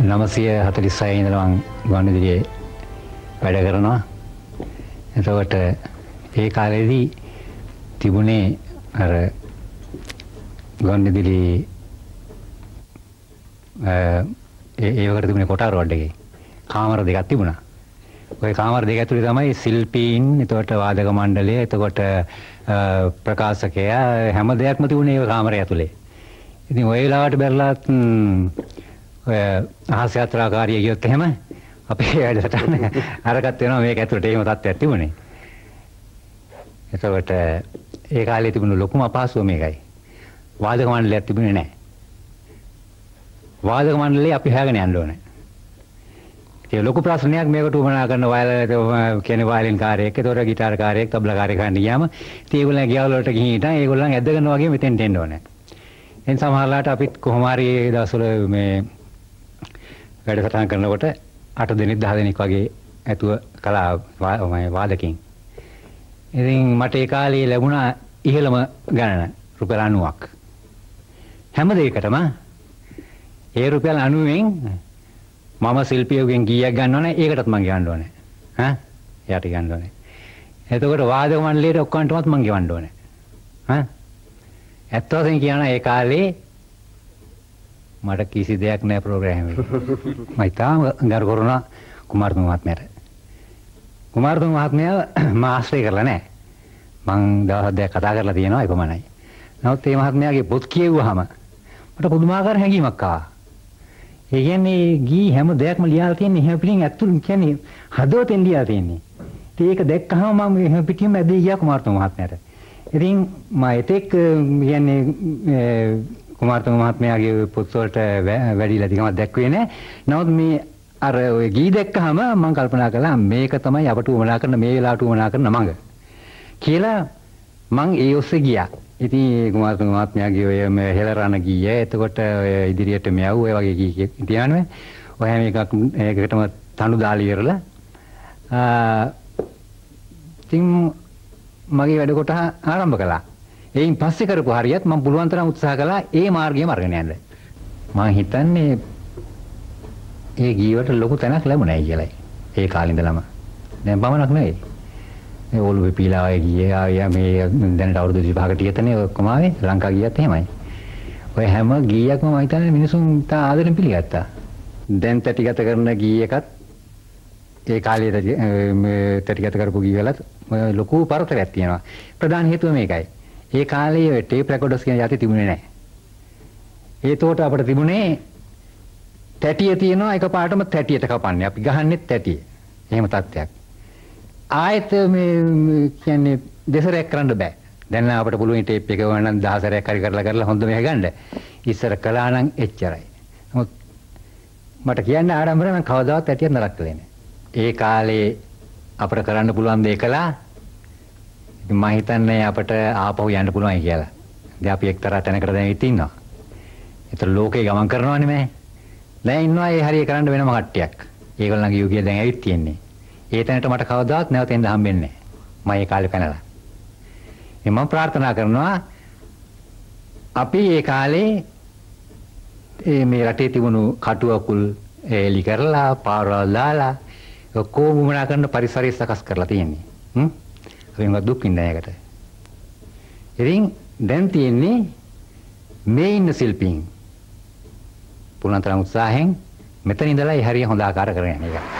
946 ඉඳලා මම ගුවන්විදුලියේ වැඩ කරනවා. එතකොට ඒ කාලේදී තිබුණේ අර ගුවන්විදුලි ඒ වගේ තිබුණේ කොටාර රෝඩ් එකේ කාමර දෙකක් තිබුණා. ওই කාමර දෙක ඇතුලේ තමයි ශිල්පීන්, එතකොට වාදක මණ්ඩලය, එතකොට ප්‍රකාශකයා හැම දෙයක්ම තිබුණේ ඒ කාමරය ඇතුලේ. ඉතින් ওই වෙලාවට බැලලත් ඔය අහස් යාත්‍රාකාරිය කියොත් එහෙම අපේ වැඩසටහන අරකට වෙනවා මේක ඇතුලට එහෙම තත්ත්වයක් තිබුණේ. එතකොට ඒ කාලේ තිබුණු ලොකුම අපහසුව මේකයි. වාදක මණ්ඩලයක් තිබුණේ නැහැ. වාදක මණ්ඩලේ අපි හොයාගෙන යන්න ඕනේ. ඒ ලොකු ප්‍රශ්නයක් මේකට උමනා කරන කියන්නේ වයලින් කාර්යයක්, ඒතොර ගිටාර කාර්යයක්, තබ්ලා කාර්යයක් ගන්න ගියාම ඉතින් ඒගොල්ලන් ගියවල වලට ගිහින් හිටන් ඒගොල්ලන් ඇදගෙන වගේ මෙතෙන්ට එන්න ඕනේ. එන් සමහරලාට අපිත් කොහොම හරි ඒ දවස්වල මේ වැඩසටහන් කරනකොට 8 දෙනෙක් 10 දෙනෙක් වගේ ඇතුව කලා වාදකින්. ඉතින් මට ඒ කාලේ ලැබුණා ඉහළම ගණන රුපියල් 90ක්. හැම දෙයකටම ඒ රුපියල් 90න් මම ශිල්පියෙකුගෙන් කීයක් ගන්නවනේ ඒකටත් මං ගෙවන්න ඕනේ. එයාට ගන්න ඕනේ. එතකොට වාදක මණ්ඩලයට ඔක්කොන්ටමත් මං ගෙවන්න ඕනේ. ඇත්ත වශයෙන් කියනවා ඒ කාලේ මට කිසි දෙයක් නැහැ ප්‍රෝග්‍රෑම් එකේ. මම තාම ගරු කරුණා කුමාරතුංග මහත්මයාට. කුමාරතුංග මහත්මයා මම ආශ්‍රය කරලා නැහැ. මං දවස් දෙකක් කතා කරලා තියෙනවා එපමණයි. නමුත් මේ මහත්මයාගේ පොත් කියවුවාම මට පුදුමාකාර හැඟීමක් ආවා. ඒ කියන්නේ ගී හැම දෙයක්ම ලියලා තියෙන්නේ එහෙම පිටින් ඇතුළු කියන්නේ හදවතෙන් ලියලා තියෙන්නේ. ඉතින් ඒක දැක්කහම මම එහෙම පිටින්ම ඇදී ගියා කුමාරතුංග මහත්මයාට. ඉතින් මම එතෙක් කියන්නේ කුමාරතුංග මහත්මයාගේ පොත් වලට වැඩිලා තිකමක් දැක්ුවේ නැහැ. නමුත් මේ අර ඔය ගී දැක්කහම මම කල්පනා කළා මේක තමයි අපට උවමනා කරන මේ වෙලාවට උවමනා කරන මඟ කියලා මං ඒ ඔස්සේ ගියා. ඉතින් කුමාරතුංග මහත්මයාගේ ඔය හෙළරණ ගීය, එතකොට ඔය ඉදිරියට මෙයව් ඔය වගේ ගී තියන්නේ. ඔය හැම එකකටම තනු දාලා ඉවරලා ඉතින් මගේ වැඩ කොට ආරම්භ කළා. එයින් පස්සේ කරපු හරියත් මම පුළුවන් තරම් උත්සාහ කළා ඒ මාර්ගයම අරගෙන යන්න. මම හිතන්නේ ඒ ගීවට ලොකු තැනක් ලැබුණයි කියලායි. ඒ කාලේ ඉඳලම. දැන් පමණක් නෙවෙයි. මේ ඔළුවේ පීලා වගේ ගියේ ආය මේ දැනට අවුරුදු 25කට ඉතනේ ඔක්කොම ආවේ ලංකා ගියත් එහෙමයි. ඔය හැම ගීයක්ම මම හිතන්නේ මිනිසුන් තා ආදරෙන් පිළිගත්තා. දැන් තැටිගත කරන ගී එකත් ඒ කාලේ තැටිගත කරපු ගී වලත් ලොකු පරතරයක් තියෙනවා. ප්‍රධාන හේතුව මේකයි. ඒ කාලේ ඔය ටේප් රෙකෝඩර්ස් කියන යටි තිබුණේ නැහැ. ඒතකොට අපිට තිබුණේ තැටිය තියෙනවා එකපාරටම තැටියට කපන්නේ. අපි ගහන්නෙත් තැටිය. එහෙම තත්ත්වයක්. ආයෙත් මේ කියන්නේ දෙසරයක් කරන්න බෑ. දැන් අපිට පුළුවන් ටේප් එක වුණා නම් 10 සැරයක් හරි කරලා හොඳ මේක ගන්න. ඉස්සර කළා නම් එච්චරයි. නමුත් මට කියන්න ආරම්භය මම කවදාවත් ඇටියක් නරක කළේ නෑ. ඒ කාලේ අපිට කරන්න පුළුවන් දේ කළා. ඉතින් මම හිතන්නේ අපිට ආපහු යන්න පුළුවන් කියලා. දැන් අපි එක්තරා තැනකට දැන් ඉන්නවා. ඒතර ලෝකේ ගමන් කරනවානේ මේ. දැන් ඉන්නවා ඒ හරිය කරන්න වෙනම කට්ටියක්. ඒගොල්ලන්ගේ යුගය දැන් ඇවිත් තියෙන්නේ. ඒ තැනට මට කවදාවත් නැවත එන්න හම්බෙන්නේ නැහැ. මම ඒ කාලේ පැනලා. මම ප්‍රාර්ථනා කරනවා අපි ඒ කාලේ මේ රටේ තිබුණු කටුවකුල් එලි කරලා පාරවල් දාලා ඔක්කොම වුණා කරන පරිසරය සකස් කරලා තියෙන්නේ. අපි මොකද දුක් විඳින එකට. ඉතින් දැන් තියෙන්නේ මේ ඉන්න ශිල්පීන් පුළුවන් තරම් උත්සාහයෙන් මෙතන ඉඳලා ඒ හරිය හොඳ ආකාර කරගෙන යන එක.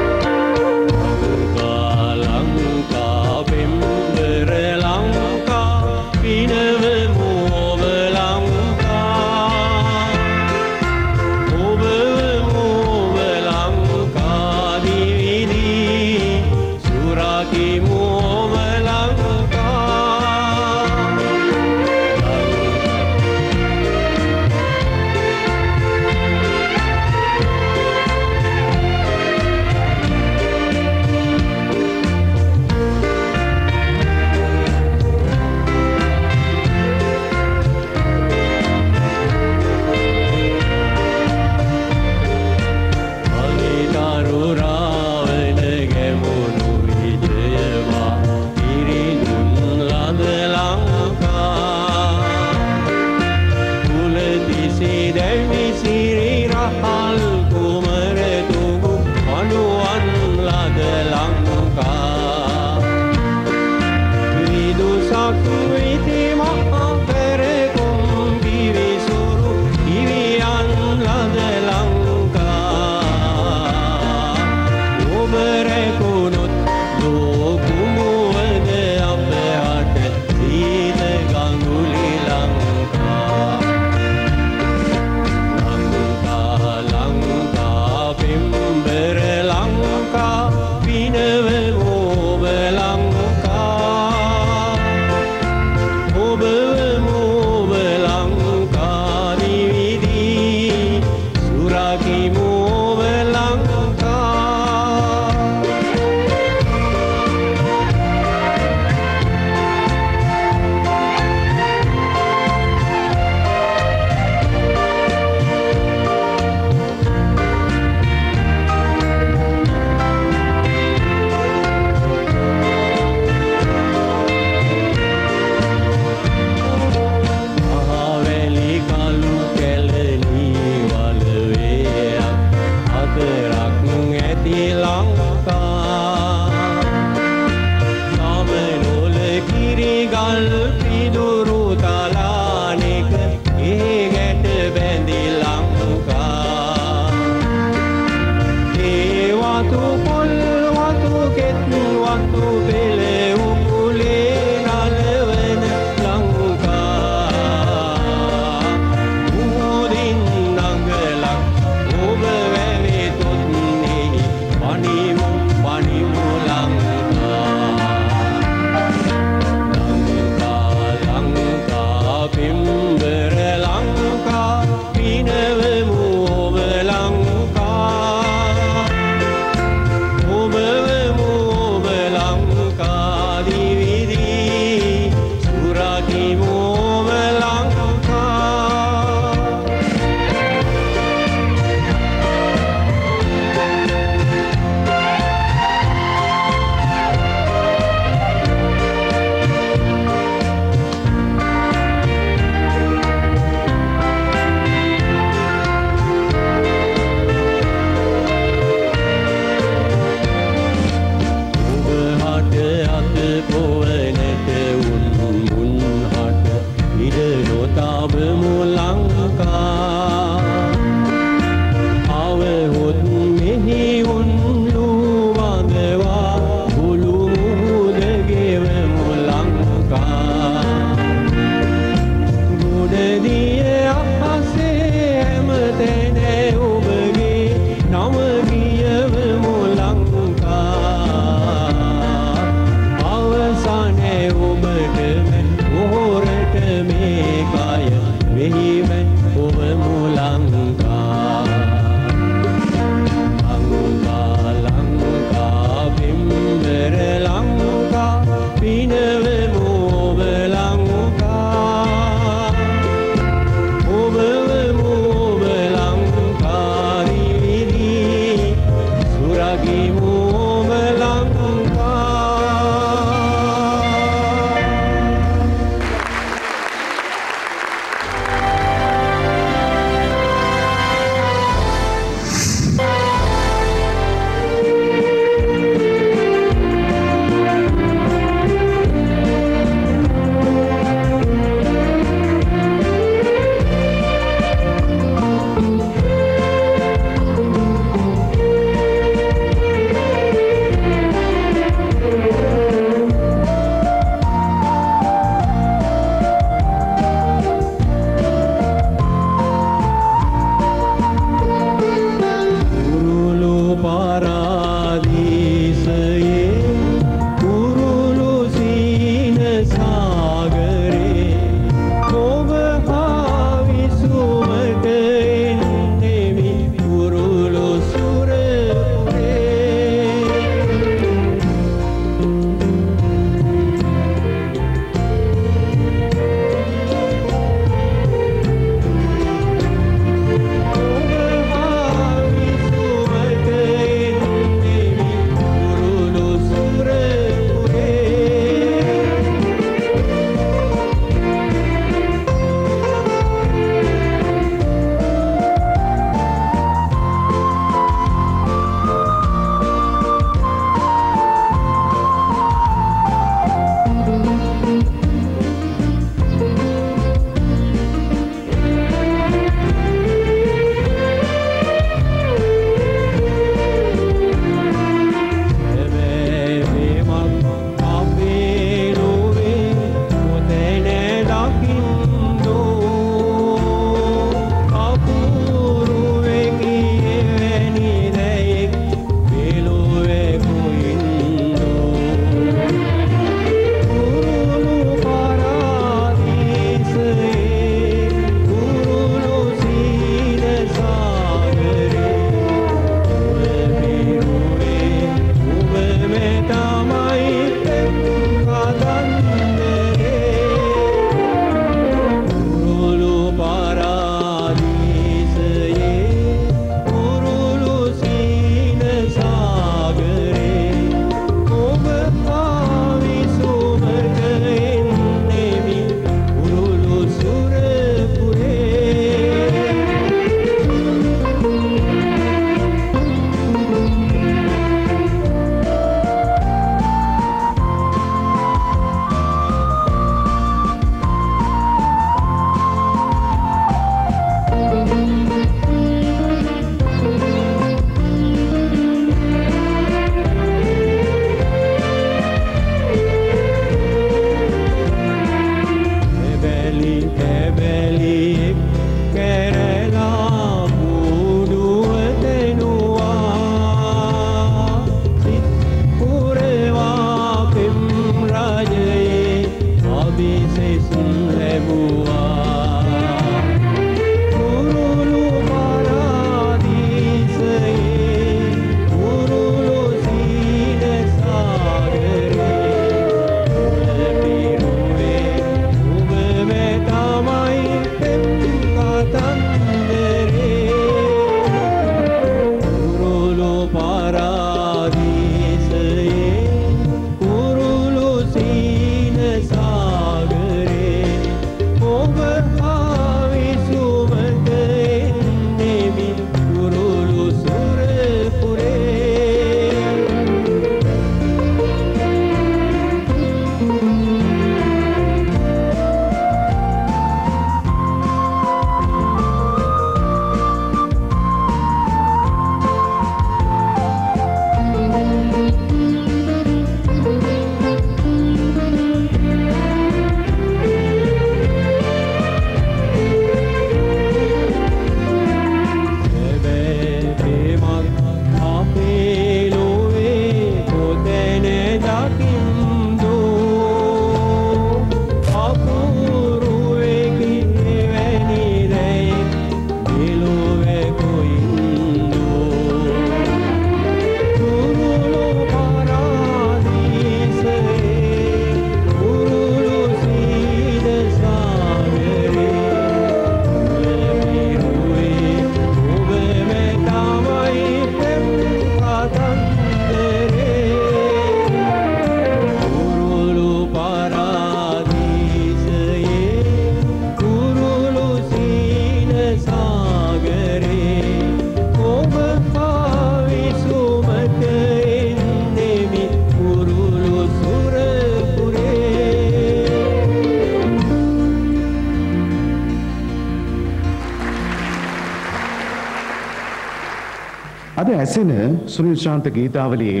අද ඇසෙන සුනිල් ශාන්ත ගීතාවලියේ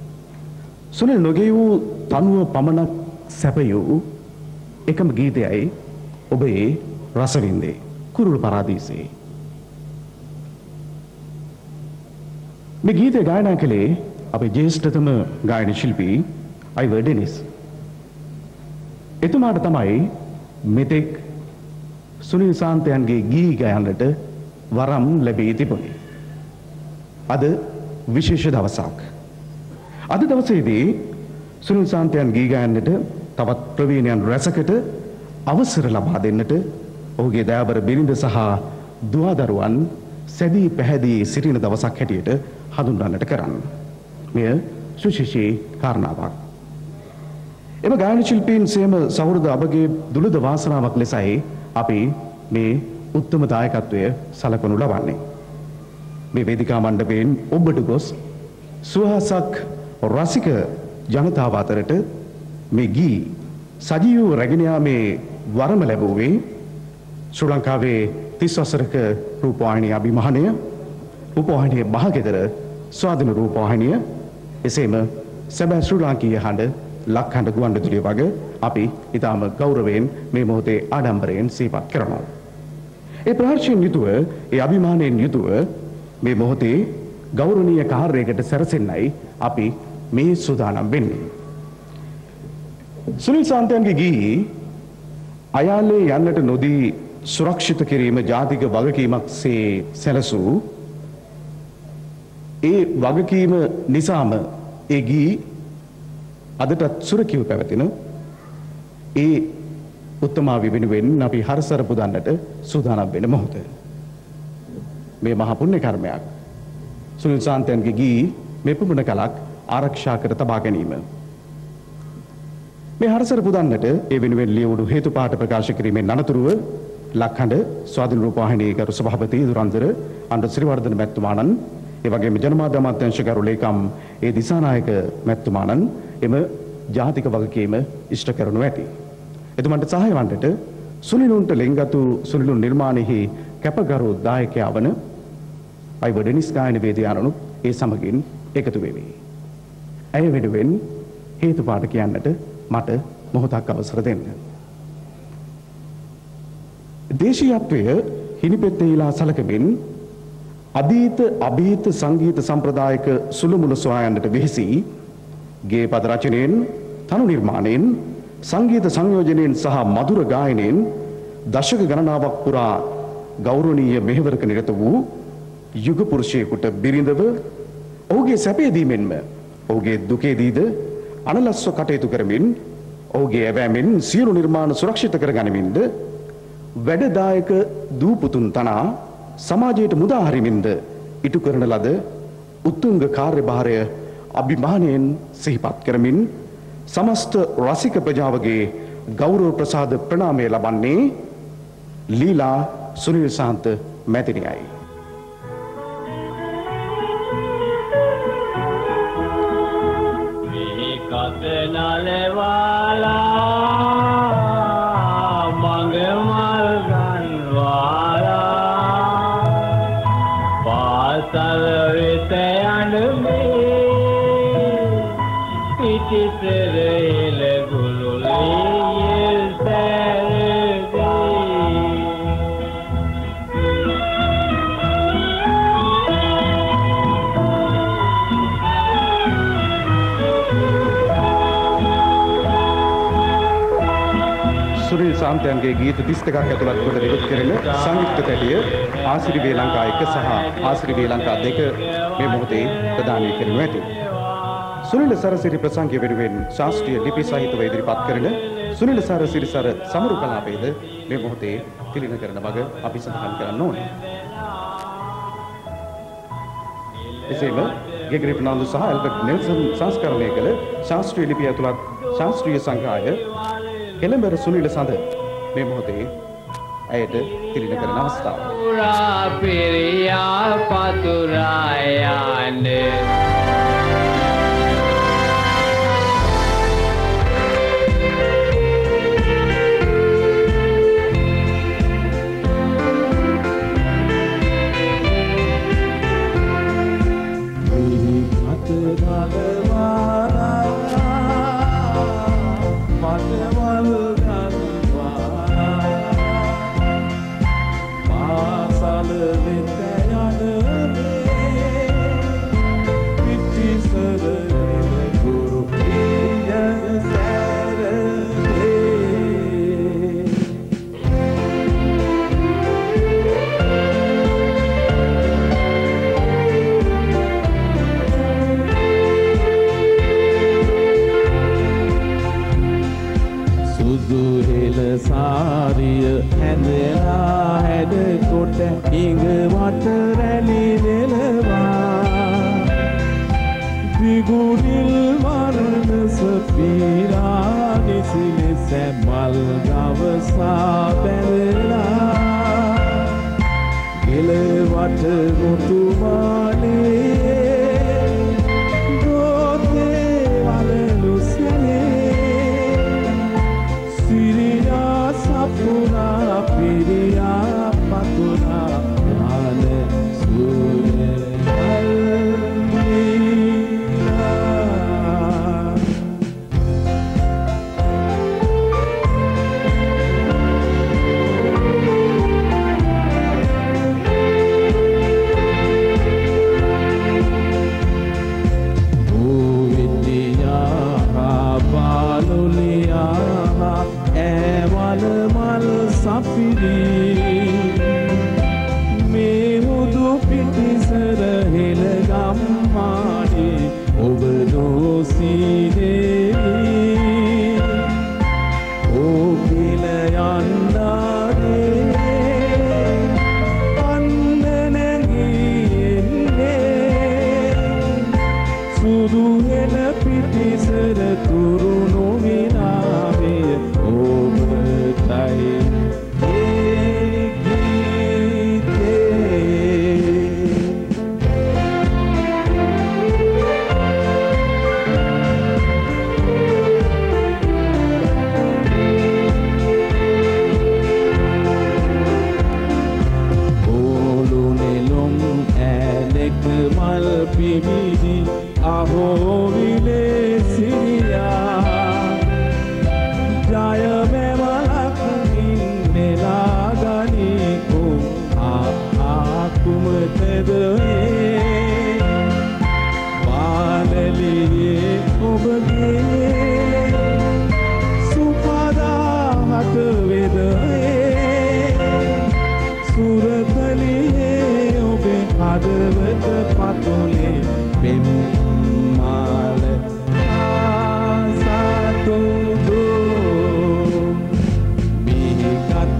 සුනිල් නොගේ වූ තනුව පමණක් සැපයූ එකම ගීතයයි ඔබේ රසවින්දේ කුරුළු පරාදීසයේ. මේ ගීතය ගායනා කළේ අපේ ජ්‍යෙෂ්ඨතම ගායන ශිල්පී අයිවර් ඩෙනිස්. එතුමාට තමයි මෙතෙක් සුනිල් ශාන්තයන්ගේ ගී ගයන්නට වරම් ලැබී තිබුණේ. අද විශේෂ දවසක්. අද දවසේදී සුනිල් ශාන්තයන් ගී ගයන්නට තවත් ප්‍රවීණයන් රැසකට අවසර ලබා දෙන්නට ඔහුගේ දයාබර බිරිඳ සහ දුවදරුවන් සැදී පැහැදී සිටින දවසක් හැටියට හඳුන්වන්නට කරන්න. මෙය සුශිෂී කාරණාවක්. එම ගායන ශිල්පීන් සේම සහෘද අපගේ දුලද වාසනාවක් ලෙසයි අපි මේ උත්තම දායකත්වය සලකනු ලබන්නේ. මේ වේදිකා මණ්ඩපයෙන් ඔබට ගොස් සුවහසක් රසික ජනතාව අතරට මේ ගී සජීවව රැගෙන යාමේ වරම ලැබුවේ ශ්‍රී ලංකාවේ 30 වසරක රූපවාහිනී අභිමානය රූපවාහිනියේ මහගෙදර ස්වාධීන රූපවාහිනිය එසේම සැබෑ ශ්‍රී ලාංකීය හඬ ලක්හඬ ගුවන්විදුලිය වගේ අපි ඊටම ගෞරවයෙන් මේ මොහොතේ ආඩම්බරයෙන් සිහිපත් කරනවා. ඒ ප්‍රහර්ෂයෙන් යුතුව ඒ අභිමානයෙන් යුතුව මේ මොහොතේ ගෞරවනීය කාර්යයකට සැරසෙන්නයි අපි මේ සූදානම් වෙන්නේ. සුනිල් ශාන්තයන්ගේ ගී අයාලේ යන්නට නොදී සුරක්ෂිත කිරීම ජාතික වගකීමක් සේ සැලසූ ඒ වගකීම නිසාම ඒ ගී අදටත් සුරකිව පැවතින ඒ උත්තමාවි වෙනුවෙන් අපි හරසර පුදන්නට සූදානම් වෙන මොහොත. මේ මහා පුණ්‍ය කර්මයක්. සුනිල් ශාන්තයන්ගේ ගී මේ පුදුන කලක් ආරක්ෂා කර තබා ගැනීම. මේ හරසර පුදන්නට ඒ වෙනුවෙන් ලියවුණු හේතු පාඨ ප්‍රකාශ කිරීමෙන් අනතුරුව ලක්හඬ ස්වාධීන රූපවාහිනී ගරු සභාපති දුරන්දර අනුර ශ්‍රීවර්ධන මැතිතුමාණන් ඒ වගේම ජනමාධ්‍ය අමාත්‍යාංශ ගරු ලේකම් ඒ දිසානායක මැතිතුමාණන් එම ජාතික වගකීම ඉෂ්ට කරනු ඇති. එතුමන්ට සහාය වන්නට සුනිලුන්ට ලෙන්ගතු සුනිලුන් නිර්මාණයෙහි කැපගරු දායකයා වන අයිවර් ඩෙනිස් ගායන වේදිකාවනුත් ඒ සමගින් එකතු වෙමි. ඇය වෙනුවෙන් හේතු පාඨ කියන්නට මට මොහොතක් අවසර දෙන්න. දේශීයත්වය හිනිපෙත්තේලා සලකමින් අතීත අභීත සංගීත සම්ප්‍රදායක සුළුමුළු සොයා යන්නට වෙහිසි ගේ පද රචනයෙන් තනු නිර්මාණයෙන් සංගීත සංයෝජනයෙන් සහ මధుර ගායනයෙන් දශක ගණනාවක් පුරා ගෞරවනීය මෙහෙවරක නිරත වූ යුග පුරුෂයෙකුට බිරිඳව ඔහුගේ සැපයදීමෙන්ම ඔහුගේ දුකේදීද අනලස්ව කටයුතු කරමින් ඔහුගේ ඇවෑමෙන් සියලු නිර්මාණ සුරක්ෂිත කර ගනිමින්ද වැඩදායක දූපුතුන් තනා සමාජයට මුදා හරිමින්ද ඉටු කරන ලද උත්තුංග කාර්යභාරය අභිමානයෙන් සිහිපත් කරමින් සමස්ත රසික ප්‍රජාවගේ ගෞරව ප්‍රසාද ප්‍රණාමය ලබන්නේ ලීලා සුනිල් සාන්ත මැතිණියයි. සුනිල් සාන්තයන්ගේ ගීත 32ක් ඇතුළත් කොට නිකුත් කෙරෙන සංයුක්ත තැටිය ආසිරි වේ ලංකා 1 සහ ආසිරි වේ ලංකා 2 මේ මොහොතේ ප්‍රදානය කරනු ඇත. සුනිල් සරසිරි ප්‍රසංගය වෙනුවෙන් ශාස්ත්‍රීය ලිපි සහිතව ඉදිරිපත් කරන සුනිල් සරසිරි සර සමරු කලාපයේද මේ මොහොතේ තිලින කරන බව අපි සඳහන් කරන්න ඕනේ. එසේම ගෙගරි ප්‍රනාන්දු සහ ඇල්බර්ට් නෙල්සන් සංස්කරණය කළ ශාස්ත්‍රීය ලිපිය ඇතුළත් ශාස්ත්‍රීය සංගාය එළඹර සුනිල සඳ මේ මොහොතේ ඇයට තිලින කරන අවස්ථාව. පුරා පෙරියා පතුරා යන්නේ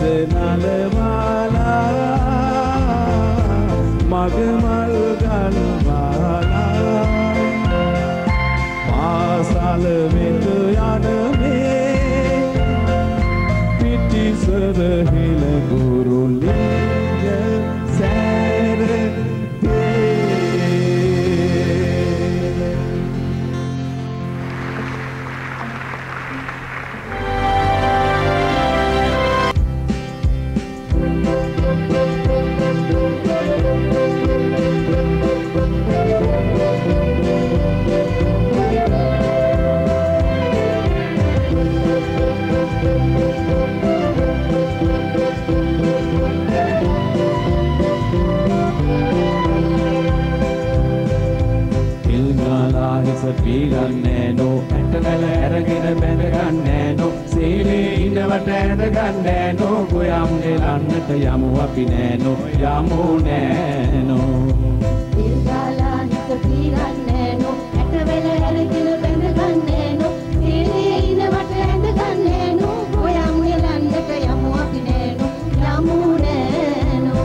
නලමාලා මගමල් ගල්මාලා පාසල වෙත යන මේ පිටිසර හිල ගුරුලිය සෑර පීගන්නේ නෝ ඇටවල ඇරගෙන බැඳගන්නේ නෝ සීලේ ඉන්නවට ඇඳගන්නේ නෝ ගොයම් නෙලන්නට යමු අපි නෑනෝ යමු නෑනෝ ඉල්ගාලා හිත පීගන්නේ නෝ ඇටවල ඇරගෙන බැඳගන්නේ නෝ සීලේ ඉන්නවට ඇඳගන්නේ නෝ ගොයම් නෙලන්නට යමු අපි නෑනෝ යමු නෑනෝ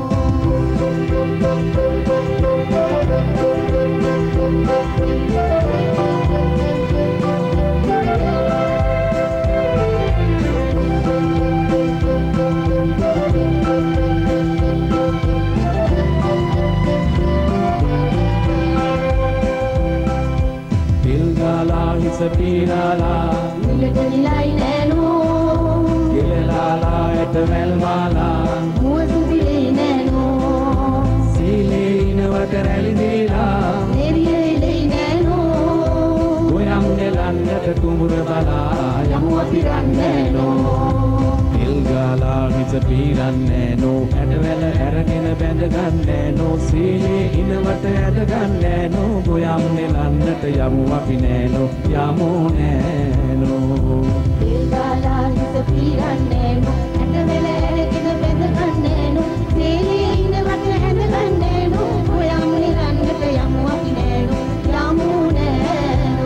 Sapirala, Nilai neno, Gilala at Melmala, Muasili neno, Sili Navataralidila, Neri neno, Goyam Nelan at Kumurabala, Yamuapiran neno, Ilgala is a piran nano, Adavella Arakin a bandagan nano, Sili Inavatagan nano, Goyam Nelan at Yamuapi nano, Yamu nano. Ilgala hisapiran neno, Atavela eragena bendagan neno, Sili inavata hendagan neno, Goyam nilannata yamu api neno, yamu neno.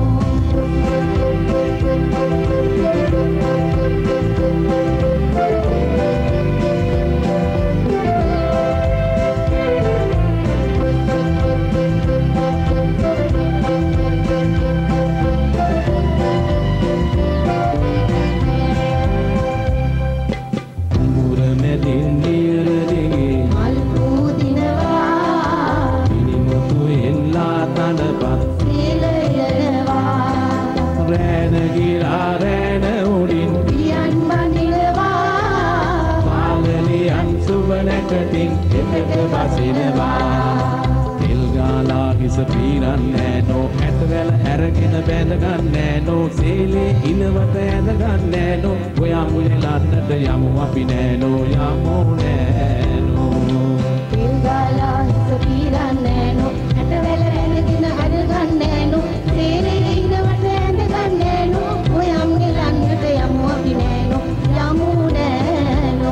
Piran nano, Atavella Arakin a bandagan nano, Sili Inavata and the gun nano, Goyamulan at the Yamu api nano, Yamu nano. Ilgala hisapiran neno, Atavela eragena bendagan neno, Sili inavata hendagan neno, Goyam nilannata yamu api neno, yamu neno.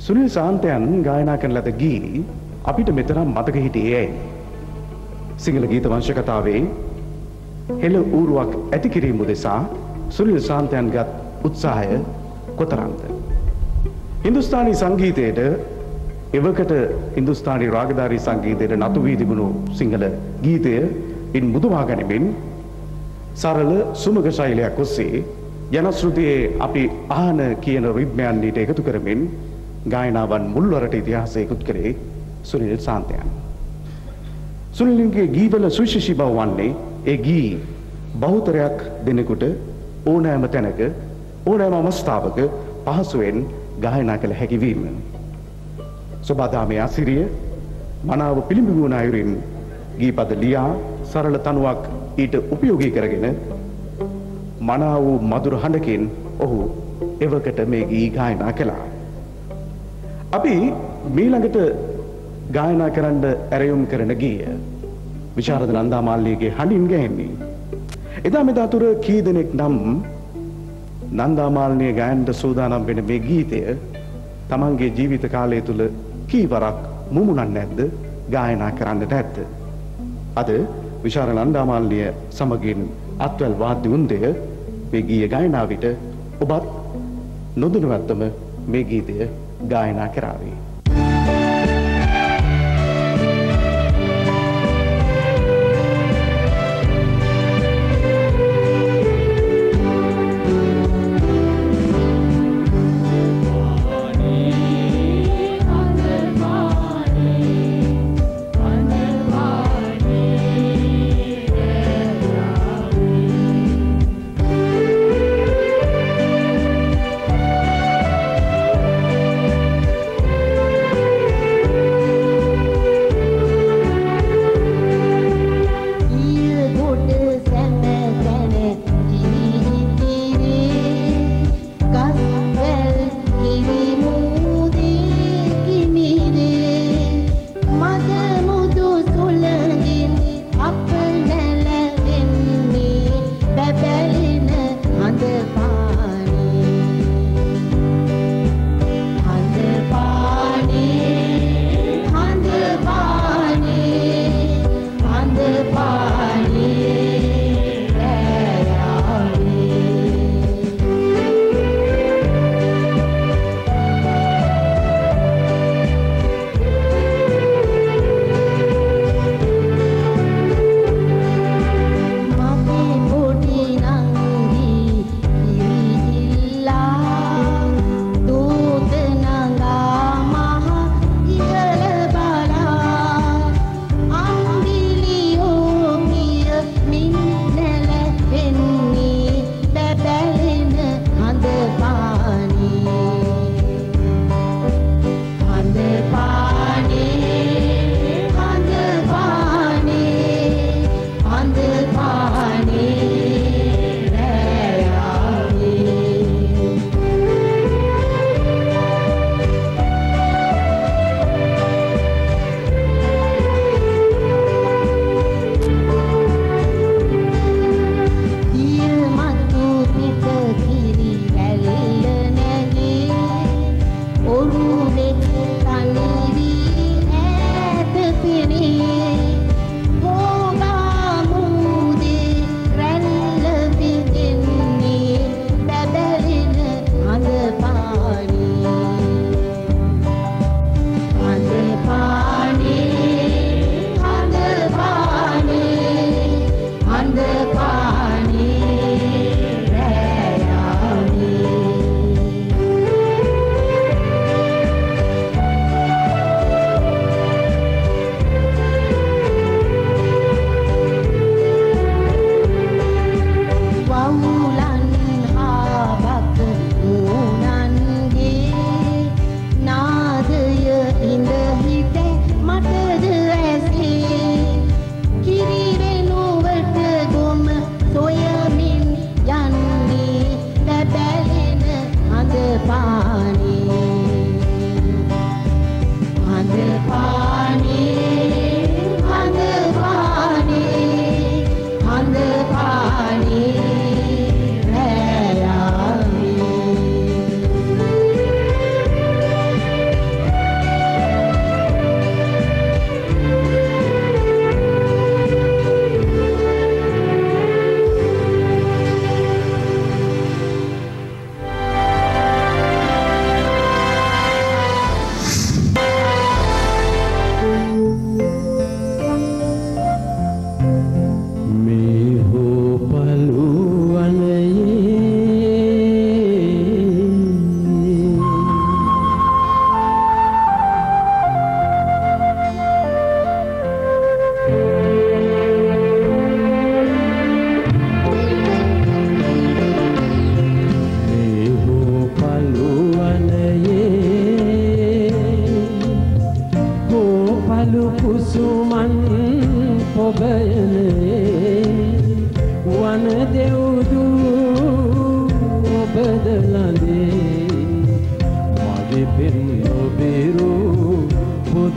Sunil සාන්තයන් ගායනා කරන ලද ගී අපිට මෙතරම් මතක හිටියේ ඇයි? සිංහල ගීත වංශ කතාවේ හෙළ ඌරුවක් ඇති කිරීම උදෙසා සුනිල් සාන්තයන්ගත් උත්සාහය කොතරම්ද? හින්දුස්ථානි සංගීතයට එවකට හින්දුස්ථානි රාගධාරී සංගීතයට නතු වී තිබුණු සිංහල ගීතය ඉන් මුදවා ගනිමින් සරල සුමග ශෛලයක් ඔස්සේ යනශ්‍රුතියේ අපි ආහන කියන රිද්මයන් ඊට එකතු කරමින් ගායනාවන් මුල්වරට ඉතිහාසයකුත් කරේ සුනිල් සාන්තයන්. සුනිල්ගේ ගීවල සුවිශේෂී බව වන්නේ ඒ ගී බහුතරයක් දෙනෙකුට ඕනෑම තැනක ඕනෑම අවස්ථාවක පහසුවෙන් ගායනා කළ හැකි වීම. සොබාදාමේ අසිරිය මනාව පිළිඹු අයුරින් ගීපද ලියා සරල තනුවක් ඊට උපයෝගී කරගෙන මනා වූ මధుර හඬකින් ඔහු එවකට මේ ගී ගායනා කළා. අපි මීළඟට ගායනා කරන්න ඇරයුම් කරන ගීය විශාරද නන්දාමාල්නියගේ හඬින් ගැහෙන්නේ. එදා මෙදා තුර කී දෙනෙක් නම් නන්දාමාල්නිය ගායනට සූදානම් වෙන මේ ගීතය තමන්ගේ ජීවිත කාලය තුල කීවරක් මුමුණන්නේ නැද්ද ගායනා කරන්නට ඇත්ද? අද විශාර නන්දාමාල්නිය සමගින් අත්වැල් වාද්‍ය වෘන්දය මේ ගීය ගායනා විට ඔබත් නොදැනුවත්වම මේ ගීතය ගායනා කරාවේ.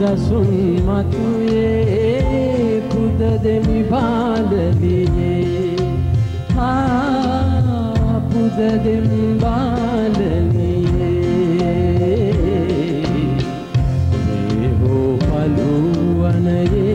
දසුන් මතුයේ පුද දෙමි බාලලියේ පුද දෙමි බාලලියේ මේ හෝ පළුවනයේ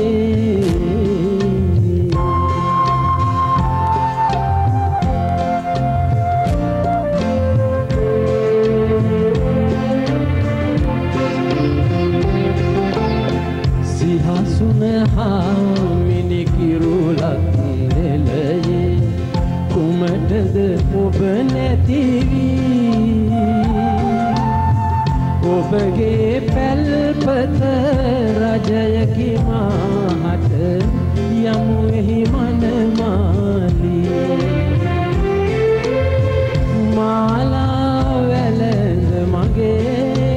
මිනිකිරුලක් නෙලයේ කුමටද ඔබ නැතිවී ඔබගේ පැල්පත රජයකි මාහට යමු එහි මනමාලී මාලා වැළඳ මගේ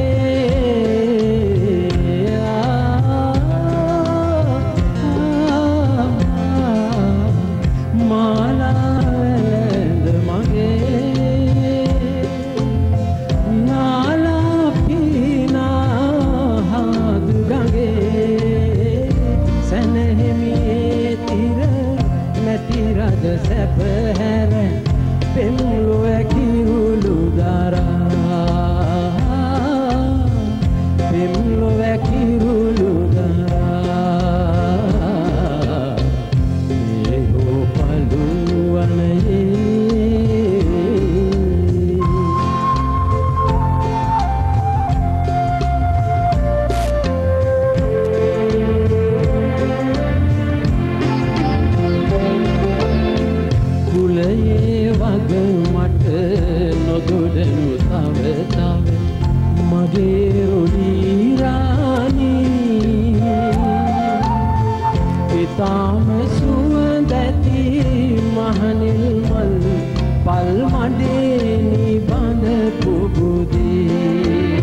සැපහැර පෙම්ලොව කිරුළු දරා පෙම්ලොව කිරුළු දරා මේ හෝ පළුවනයේ නොදොඩනු තව තව මගේ රොඩී රාණී ඉතාම සුවඳැති මහනිල් මල් පල් මඩේ නිබඳපු බුදේ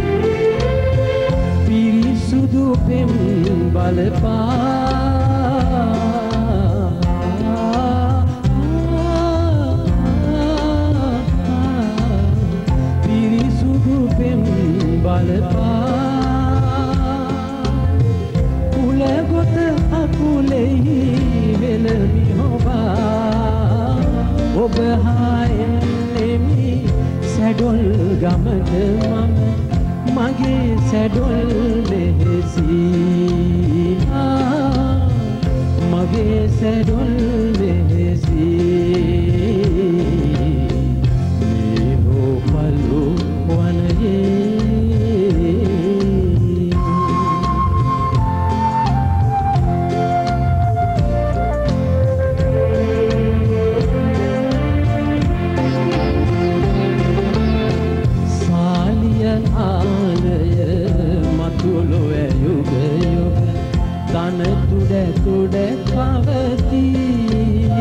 පිරිසුදු පෙම් බලපා කුලගොත අකුලෙහි වෙලමි හොබා ඔබ හායෙමි සැඩොල් ගමට මම මගේ සැඩොල් ලෙහෙසි මගේ සැඩොල් ලෙහෙසි මේ හෝ පළු වනයේ තුඩ පවතී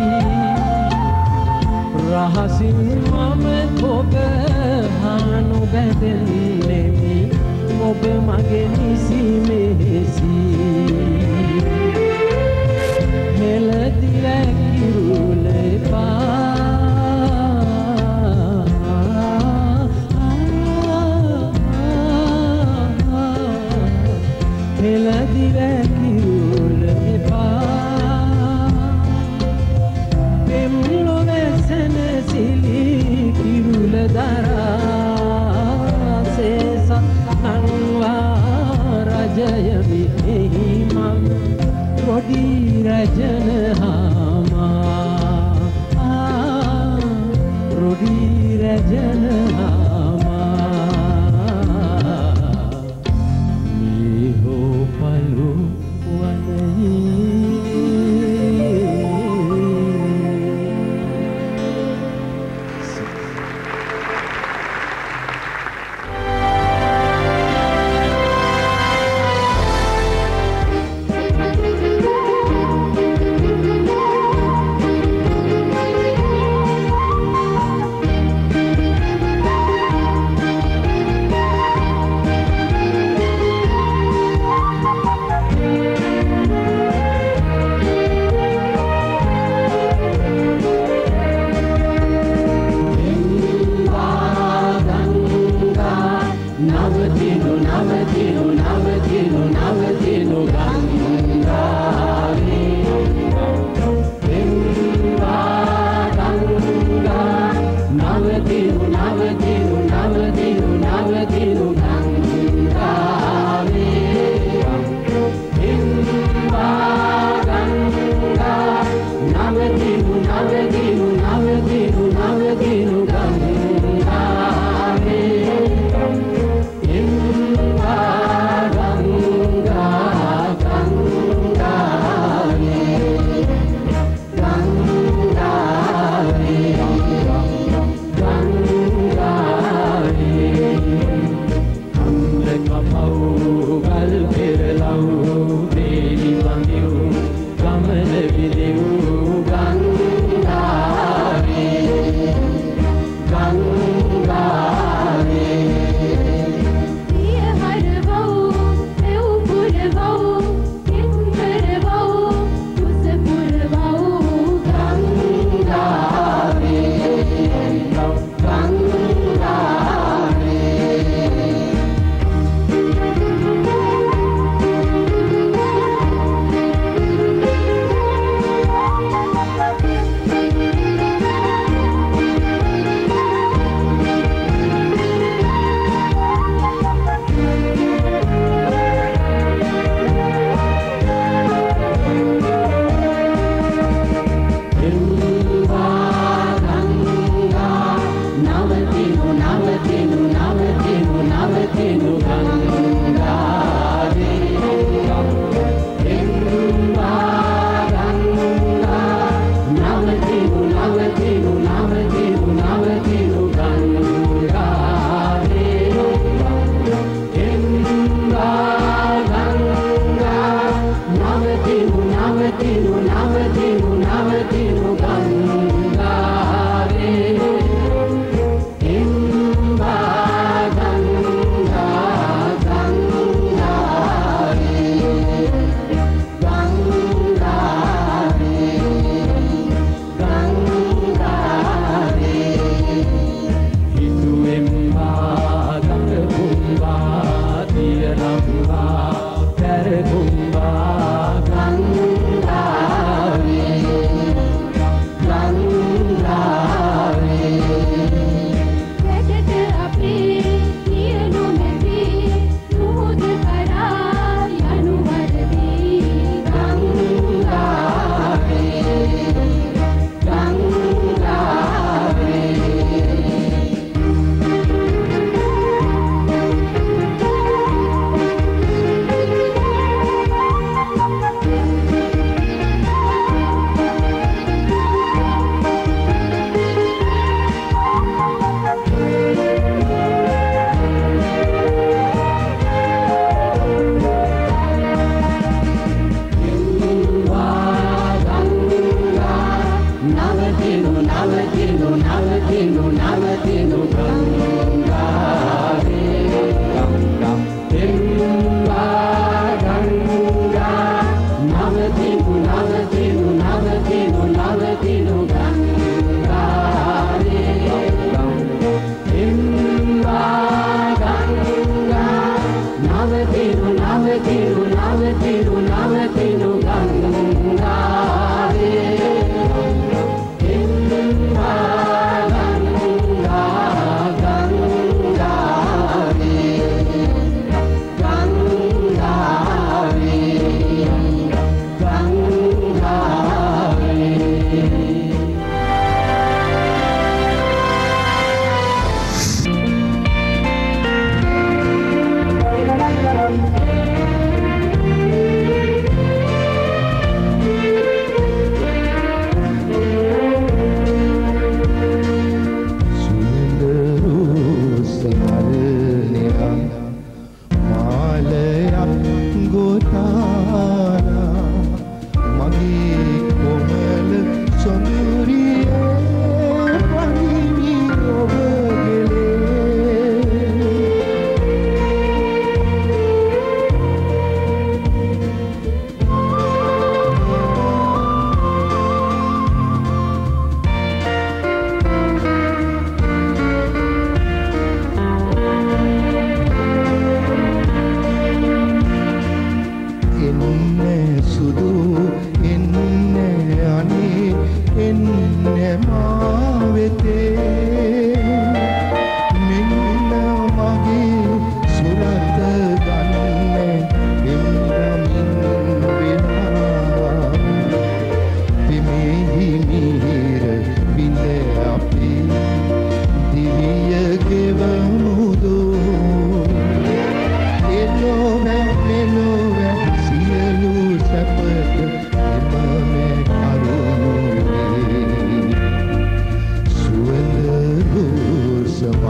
රහසින් මම ඔබ හානු බැදෙන්නෙමි ඔබ මගේ නිසි මෙහෙසි හෙළදිව කිරුළ හෙළදිව රොඩී රජන හාමා රොඩී රජන හාමා මේ හෝ පළු වනයේ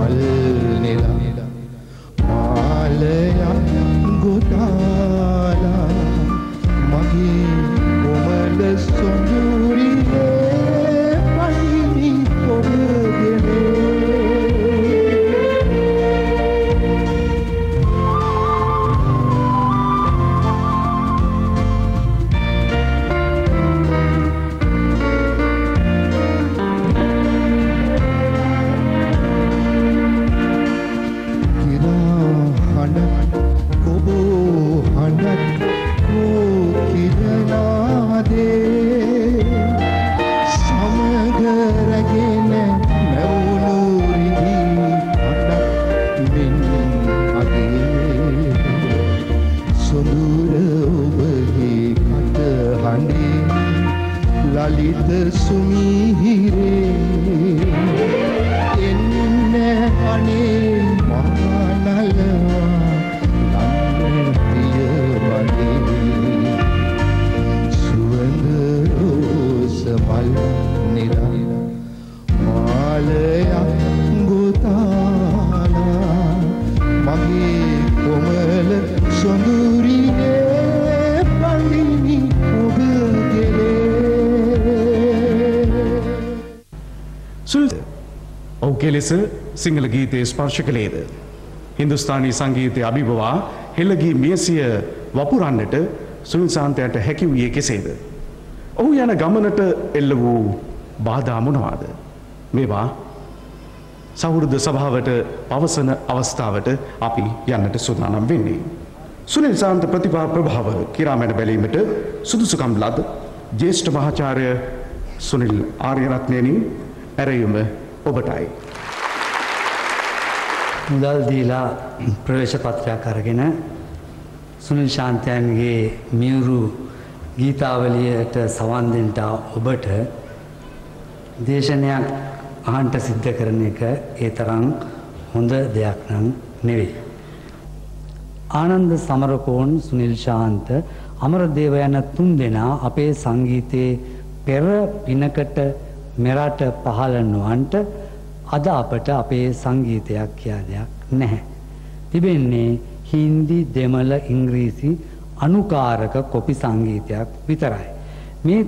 මල් නෙලා මාලයක් ගොඩාලා මගේ කොමල සොඳුරියේ පහිනි පොඩගෙන ලලිත සුමිහිරේ එන්න අනේ මහනලවා ලන්නතිය වගේ සුවඳ රෝස මල් නිරා මාලයක් ගොතාලා මගේ කොමල සොඳුරියේ පලිනි ඔබගේ ඔහුගේ ලෙස සිංහල ගීතයේ ස්පර්ශ කළේද හින්දුස්ථානී සංගීතයේ අභිබවා හෙළගී මියසිය වපුරන්නට සුනිල් සාන්තයාට හැකි වූයේ කෙසේද? ඔහු යන ගමනට එල්ල වූ බාධා මොනවාද? මේවා සහෘද සභාවට පවසන අවස්ථාවට අපි යන්නට සූදානම් වෙන්නේ. සුනිල් සාන්ත ප්‍රතිභා ප්‍රභාව කිරාමැන බැලීමට සුදුසුකම් ලද ජ්‍යෙෂ්ඨ මහාචාර්ය සුනිල් ආර්යරත්නයනි ඇරයුම ඔබටයි. මුදල් දීලා ප්‍රවේශ පත්‍රයක් අරගෙන සුනිල් ශාන්තයන්ගේ මියුරු ගීතාවලියට සවන් දෙන්න ඔබට දේශනයක් අහන්න සිද්ධ කරන එක ඒ තරම් හොඳ දෙයක් නම් නෙවෙයි. ආනන්ද සමරකෝන්, සුනිල් ශාන්ත, අමරදේව යන තුන් දෙනා අපේ සංගීතයේ පෙර පිනකට මෙරට පහළ නොවන්ට අද අපට අපේ සංගීතයක් කියා දෙයක් නැහැ. තිබෙන්නේ හින්දි, දෙමළ, ඉංග්‍රීසි අනුකාරක කොපි සංගීතයක් විතරයි. මේ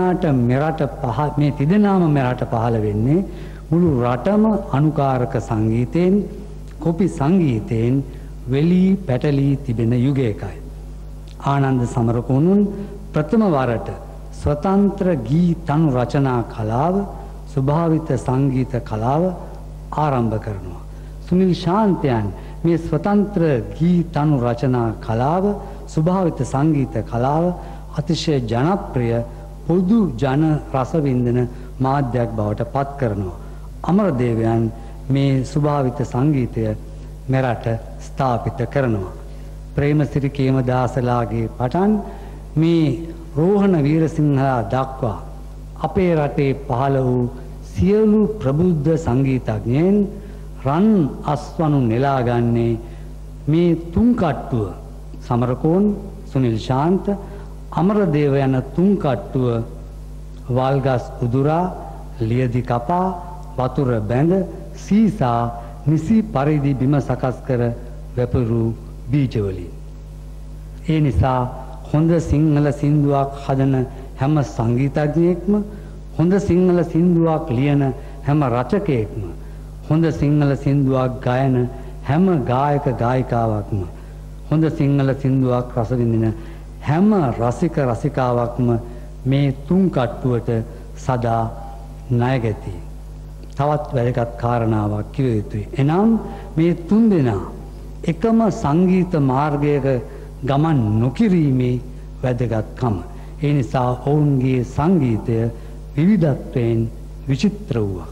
තිදෙනාම මෙරට පහළ වෙන්නේ මුළු රටම අනුකාරක සංගීතයෙන්, කොපි සංගීතයෙන් වෙලී පැටලී තිබෙන යුගයකයි. ආනන්ද සමරකෝනුන් ප්‍රථම වරට ස්වතන්ත්‍ර ගී තනු රචනා කලාව, ස්වභාවිත සංගීත කලාව ආරම්භ කරනවා. සුනිල් ශාන්තයන් මේ ස්වතන්ත්‍ර ගී තනු රචනා කලාව, ස්වභාවිත සංගීත කලාව අතිශය ජනප්‍රිය පොදු ජන රසවින්දන මාධ්‍යයක් බවට පත් කරනවා. අමරදේවයන් මේ ස්වභාවිත සංගීතය මෙරට ස්ථාපිත කරනවා. ප්‍රේමසිරි කේමදාසලාගේ පටන් මේ රෝහණ වීරසිංහලා දක්වා අපේ රටේ පහළ වූ සියලු ප්‍රබුද්ධ සංගීතඥයන් රන් අස්වනු නෙලාගන්නේ මේ තුන් කට්ටුව සමරකෝන්, සුනිල් ශාන්ත, අමරදේව යන තුන් කට්ටුව වල්ගස් උදුරා, ලියදි කපා, වතුර බැඳ, සීසා නිසි පරිදි බිම සකස් කර වැපුරු බීජවලින්. ඒ නිසා හොඳ සිංහල සින්දුවක් හදන හැම සංගීතඥයෙක්ම, හොඳ සිංහල සින්දුවක් ලියන හැම රචකයෙක්ම, හොඳ සිංහල සින්දුවක් ගයන හැම ගායක ගායිකාවක්ම, හොඳ සිංහල සින්දුවක් රස විඳින හැම රසික රසිකාවක්ම මේ තුන් කට්ටුවට සදා ණයගැති. තවත් වැදගත් කාරණාවක් කිව යුතුයි. එනම් මේ තුන් දෙනා එකම සංගීත මාර්ගයක ගමන් නොකිරීමේ වැදගත්කම. ඒ නිසා ඔවුන්ගේ සංගීතය විවිධත්වයෙන් විචිත්‍ර වූවක්.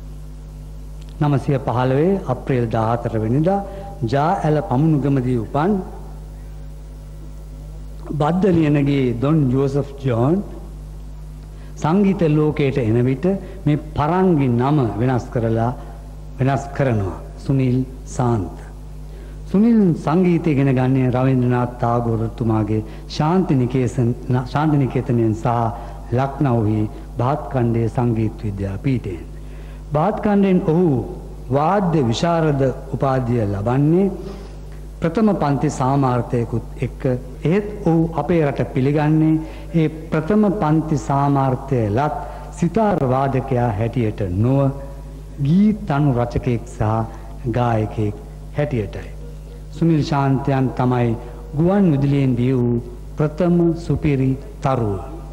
915 අප්‍රේල් 14 වෙනිදා ජා ඇල පමුණුගමදී උපන් බද්දලියනගේ ඩොන් ජෝසෆ් ජෝන් සංගීත ලෝකයට එන විට මේ පරංගි නම වෙනස් කරනවා සුනිල් සාන්ත. සුනිල් සංගීතය ඉගෙන ගන්නේ රවීන්ද්‍රනාත් tagore තුමාගේ ශාන්තිනිකේතනයෙන් සහ ලක්නෞහි බාත්කණ්ඩේ සංගීත විද්‍යාපීඨයෙන්. බාත්කණ්ඩෙන් ඔහු වාද්‍ය විශාරද උපාධිය ලබන්නේ ප්‍රථම පන්ති සාමාර්ථයකුත් එක්ක. එහෙත් ඔහු අපේ රට පිළිගන්නේ ඒ ප්‍රථම පන්ති සාමාර්ථය ලත් සිතාර් වාදකයා හැටියට නොව ගී තනු රචකයෙක් සහ ගායකයෙක් හැටියටයි. සුනිල් ශාන්තයන් තමයි ගුවන් විදුලියෙන් දී වූ ප්‍රථම සුපිරි තරුව.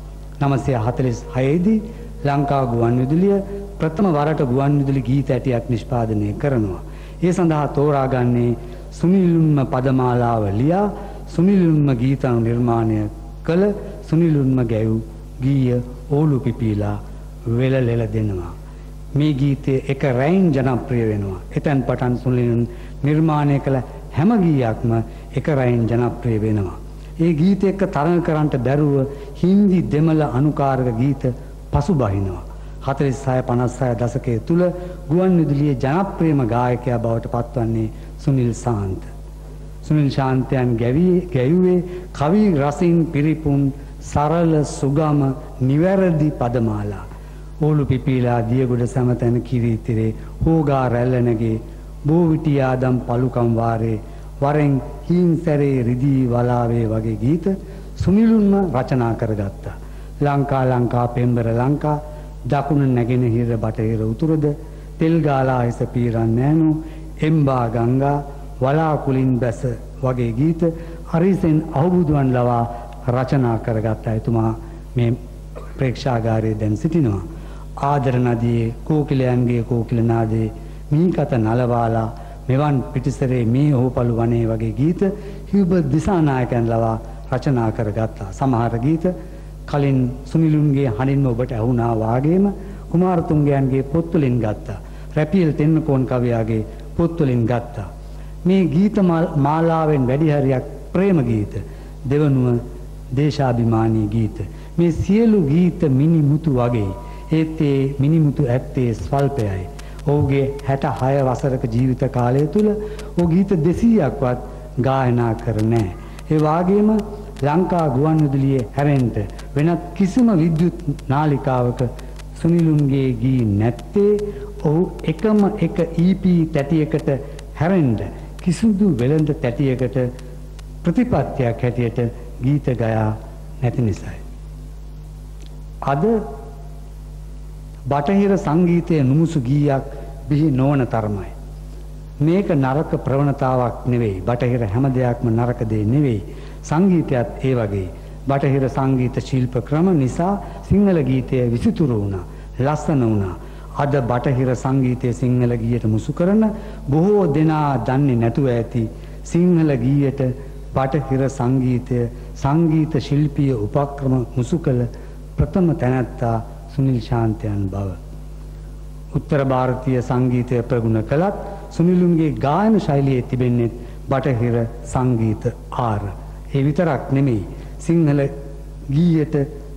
946 දී ලංකා ගුවන් විදුලිය ප්‍රථම වරට ගුවන් විදුලි ගීත ඇටියක් නිෂ්පාදනය කරනවා. ඒ සඳහා තෝරාගන්නේ සුනිලුන්ම පදමාලාව ලියා සුනිලුන්ම ගීතනු නිර්මාණය කළ සුනිලුන්ම ගැයූ ගීය ඕලු පිපීලා වෙලලෙල දෙනවා. මේ ගීතය එක රැයින් ජනප්‍රිය වෙනවා. එතැන් පටන් සුනිලුන් නිර්මාණය කළ හැම ගීයක්ම එක රැයින් ජනප්‍රිය වෙනවා. ඒ ගීත එක්ක තරඟ කරන්නට බැරුව හින්දි දෙමළ අනුකාරක ගීත පසුබහිනවා. 46-56 දශකයේ තුල ගුවන් විදුලියේ ජනප්‍රියම ගායකයා බවට පත්වන්නේ සුනිල් ශාන්ත. සුනිල් ශාන්තයන් ගැයුවේ කවි රසින් පිරිපුන් සරල සුගම නිවැරදි පදමාලා. ඕලු පිපීලා දියගොඩ සමතන කිරිතිරේ හෝගා රැල්ලනගේ බෝවිටියාදම් පලුකම් වාරේ වරෙන් හීන් සැරේ රිදී වලාවේ වගේ ගීත සුනිලුන්ම රචනා කරගත්තා. ලංකා පෙම්බර ලංකා දකුණ නැගෙනහිර බටහිර උතුරද තෙල් ගාලා හිස පීරන් නෑනු එම්බා ගංගා වලාකුලින් බැස වගේ ගීත අරිසෙන් අහුබුදුවන් ලවා රචනා කරගත් එතුමා මේ ප්‍රේක්ෂාගාරයේ දැන් සිටිනවා. ආදර නදියේ කෝකිලයන්ගේ කෝකිල නාදේ මීකත නලවාලා මෙවන් පිටිසරේ මේ හෝපලු වනේ වගේ ගීත හිබ දිසානායකයන් ලවා රචනා කරගත්තා. සමහර ගීත කලින් සුනිලුන්ගේ හඬින්ම ඔබට ඇහුණා වාගේම කුමාරතුංගයන්ගේ පොත්වලින් ගත්තා. රැපියල් තෙන්නකෝන් කවියාගේ පොත්වලින් ගත්තා. මේ ගීත මාලාවෙන් වැඩි හරියක් ප්‍රේම ගීත, දෙවනුව දේශාභිමානී ගීත. මේ සියලු ගීත මිනිමුතු වගේ. ඒත් ඒ මිනිමුතු ඇත්තේ ස්වල්පයයි. ඔහුගේ 66 වසරක ජීවිත කාලය තුල ඔහු ගීත 200ක්වත් ගායනා කර නැහැ. ඒ වාගේම ලංකා ගුවන් විදුලියේ හැරෙන්න වෙනත් කිසිම විද්‍යුත් නාලිකාවක සුනිලුන්ගේ ගී නැත්තේ ඔහු එකම එක EP තැටියකට හැරෙන්න කිසිදු වෙළඳ තැටියකට ප්‍රතිපත්තියක් හැටියට ගීත ගයා නැති නිසායි. අද බටහිර සංගීතයේ නුමුසු ගීයක් බිහි නොවන තරමයි. මේක නරක ප්‍රවණතාවක් නෙවෙයි. බටහිර හැම දෙයක්ම නරක දේ නෙවෙයි. සංගීතයත් ඒ වගේ. බටහිර සංගීත ශිල්ප ක්‍රම නිසා සිංහල ගීතය විසිතුරු වුණා, ලස්සන වුණා. අද බටහිර සංගීතයේ සිංහල ගීයට මුසු කරන බොහෝ දෙනා දන්නේ නැතුව ඇති සිංහල ගීයට බටහිර සංගීතය සංගීත ශිල්පීය උපක්‍රම මුසු කළ ප්‍රථම තැනැත්තා සුනිල් ශාන්තයන් බව. උත්තර ಭಾರತೀಯ සංගීතය ප්‍රගුණ කළත් සුනිලුන්ගේ ගායන ශෛලියේ තිබෙන්නේ බටහිර සංගීත ආර. ඒ විතරක් නෙමෙයි, සිංහල ගීයට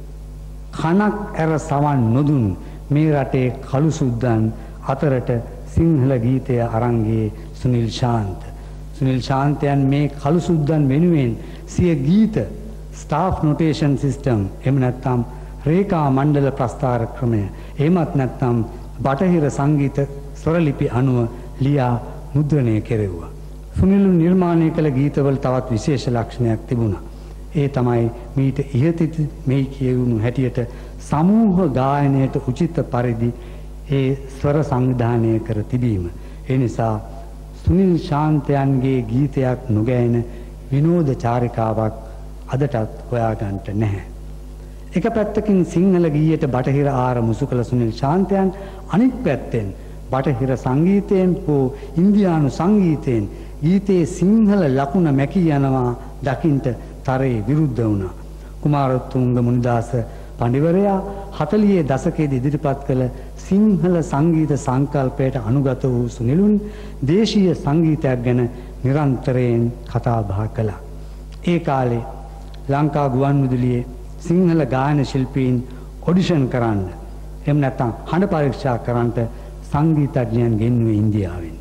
කනක් ඇර සවන් නොදුන් මේ රටේ කළු සුද්දන් අතරට සිංහල ගීතය අරංගේ සුනිල් ශාන්ත. සුනිල් ශාන්තයන් මේ කළු සුද්දන් වෙනුවෙන් සිය ගීත ස්ටාෆ් නොටේෂන් සිස්ටම් එහෙම නැත්නම් රේඛා මණ්ඩල ප්‍රස්ථාර ක්‍රමය එහෙමත් නැත්නම් බටහිර සංගීත ස්වරලිපි අනුව ලියා මුද්‍රණය කෙරෙව්වා. සුනිලුන් නිර්මාණය කළ ගීතවල තවත් විශේෂ ලක්ෂණයක් තිබුණා. ඒ තමයි මීට ඉහත මේ කියවුණු හැටියට සමූහ ගායනයට උචිත පරිදි ඒ ස්වර සංවිධානය කර තිබීම. ඒ නිසා සුනිල් ශාන්තයන්ගේ ගීතයක් නොගැයෙන විනෝද චාරිකාවක් අදටත් හොයාගන්නට නැහැ. එක පැත්තකින් සිංහල ගීයට බටහිර ආර මුසු කළ සුනිල් ශාන්තයන් අනිත් පැත්තෙන් බටහිර සංගීතයෙන් හෝ ඉන්දියානු සංගීතයෙන් ගීතයේ සිංහල ලකුණ මැකී යනවා දකින්ට තරේ විරුද්ධ වුණා. කුමාරතුංග මුනිදාස පඬිවරයා 40 දශකයේදී ඉදිරිපත් කළ සිංහල සංගීත සංකල්පයට අනුගත වූ සුනිලුන් දේශීය සංගීතයක් ගැන නිරන්තරයෙන් කතා බහ කළා. ඒ කාලේ ලංකා ගුවන් විදුලියේ සිංහල ගායන ශිල්පීන් ඔඩිෂන් කරන්න එහෙම නැත්නම් හඬ පරීක්ෂා කරන්නට සංගීතඥයන් ගෙන්වුවේ ඉන්දියාවෙන්.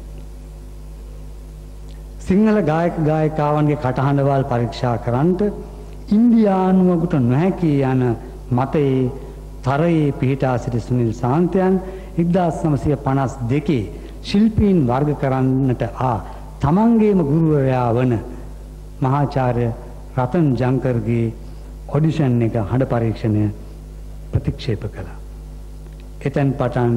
සිංහල ගායක ගායිකාවන්ගේ කටහඬවල් පරීක්ෂා කරන්නට ඉන්දියානුවකට නොහැකි යන මතයේ තරයේ පිහිටා සිටි සුනිල් ශාන්තයන් 1952 ශිල්පීන් වර්ග කරන්නට තමන්ගේම ගුරුවරයා වන මහාචාර්ය රතන් ජංකර්ගේ ඔඩිෂන් එක හඬ පරීක්ෂණය ප්‍රතික්ෂේප කළා. එතෙන් පටන්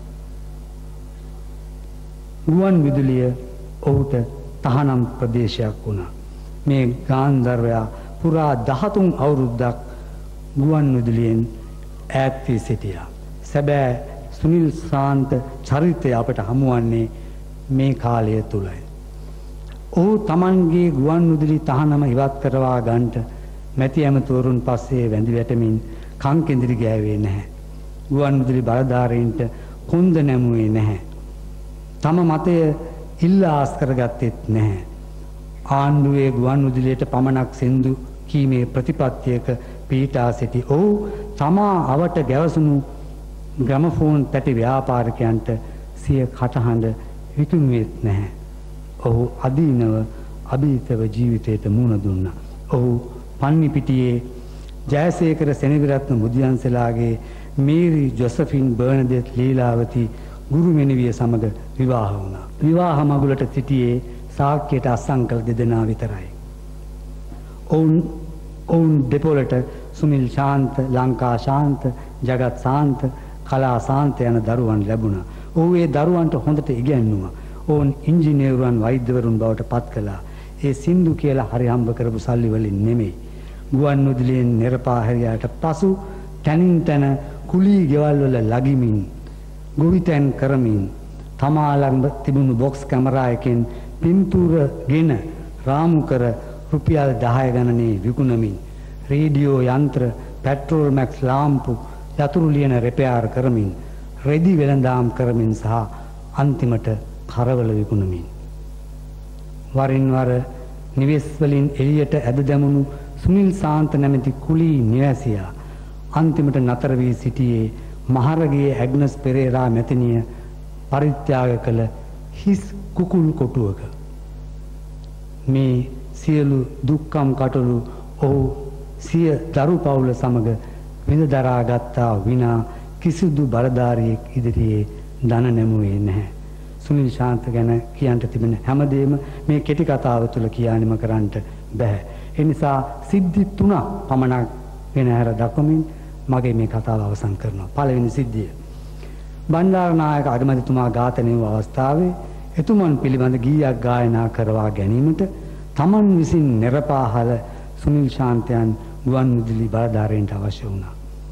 ගුවන් විදුලිය ඔහුට තහනම් ප්‍රදේශයක් වුණා. මේ ගාන්ධර්වයා පුරා 13 අවුරුද්දක් ගුවන් විදුලියෙන් ඈත් වී සිටියා. සැබෑ සුනිල් ශාන්ත චරිතය අපට හමුවන්නේ මේ කාලය තුලයි. ඔහු තමන්ගේ ගුවන් විදුලි තහනම ඉවත් කරවා ගන්නට මැති ඇමතුවරුන් පස්සේ වැඳි වැටමින් කන් කෙඳිරි ගෑවේ නැහැ. ගුවන් විදුලි බලධාරීන්ට කොන්ද නැමුවේ නැහැ. තම මතය ඉල්ලා ආස් කරගත්තෙත් නැහැ. ආණ්ඩුවේ ගුවන් විදුලියට පමණක් සින්දු කීමේ ප්‍රතිපත්තියක පීඨා සිටි ඔහු තමා අවට ගැවසුණු ග්‍රැමෆෝන් තැටි ව්‍යාපාරිකයන්ට සිය කටහඬ විකුණුවේත් නැහැ. ඔහු අදීනව අභීතව ජීවිතයට මුහුණ දුන්නා. ඔහු පන්නිපිටියේ Jayasekara Senavirathna Mudiyanselage Mary Josephine Bernadette Leelawathi ගුරුමෙණිවිය සමග විවාහ වුණා. විවාහ මගුලට සිටියේ සාක්‍යයට අස්සංකල දෙදෙනා විතරයි. ඔවුන් දෙපොලට සුනිල් ශාන්ත, ලංකා ශාන්ත, ජගත් ශාන්ත, කලා ශාන්ත යන දරුවන් ලැබුණා. ඔහු ඒ දරුවන්ට හොඳට ඉගැන්නුවා. ඔවුන් ඉංජිනේරුවන් වෛද්‍යවරුන් බවට පත් කළා. ඒ සින්දු කියලා හරි හම්බ කරපු සල්ලි වලින් නෙමෙයි. ගුවන් විදුලියෙන් නිරපා හැරියාට පසු තනින් තන කුලී ගෙවල් වල ලගිමින් ගොවිතැන් කරමින් තමා ළඟ තිබුණු බොක්ස් කැමරා එකෙන් පින්තූරගෙන රාමු කර රුපියල් 10 ගණනේ විකුණමින් රේඩියෝ යන්ත්‍ර, පෙට්‍රෝල් මැක්ස් ලාම්පු, යතුරු ලියන රෙපෙයාර් කරමින් රෙදි වෙළඳාම් කරමින් සහ අන්තිමට කරවල විකුණමින් වරින් වර නිවෙස් වලින් එළියට ඇද දැමුණු සුනිල් ශාන්ත නැමැති කුලී නිවැසියා අන්තිමට නතර වී සිටියේ මහරගයේ ඇග්නස් පෙරේරා මැතිනිය පරිත්‍යාග කළ හිස් කුකුල් කොටුවක. මේ සියලු දුක්ඛම් කටළු ඔහු සිය දරු පවුල සමග විඳ දරා ගත්තා විනා කිසිදු බලධාරියෙක් ඉදිරියේ දන නැමුවේ නැහැ. සුනිල් ශාන්ත ගැන කියන්න තිබෙන හැමදේම මේ කෙටි කතාව තුළ කියානිම කරන්නට බෑ. ඒ නිසා සිද්ධි 3ක් පමණක් වෙන හැර දක්වමින් මගේ මේ කතාව අවසන් කරනවා. පළවෙනි සිද්ධිය. බණ්ඩාරනායක අගමැතිතුමා ඝාතනය වූ අවස්ථාවේ එතුමන් පිළිබඳ ගීයක් ගායනා කරවා ගැනීමට තමන් විසින් නිරපාහල සුනිල් ශාන්තයන් ගුවන් විදුලි බලධාරීන්ට අවශ්‍ය වුණා.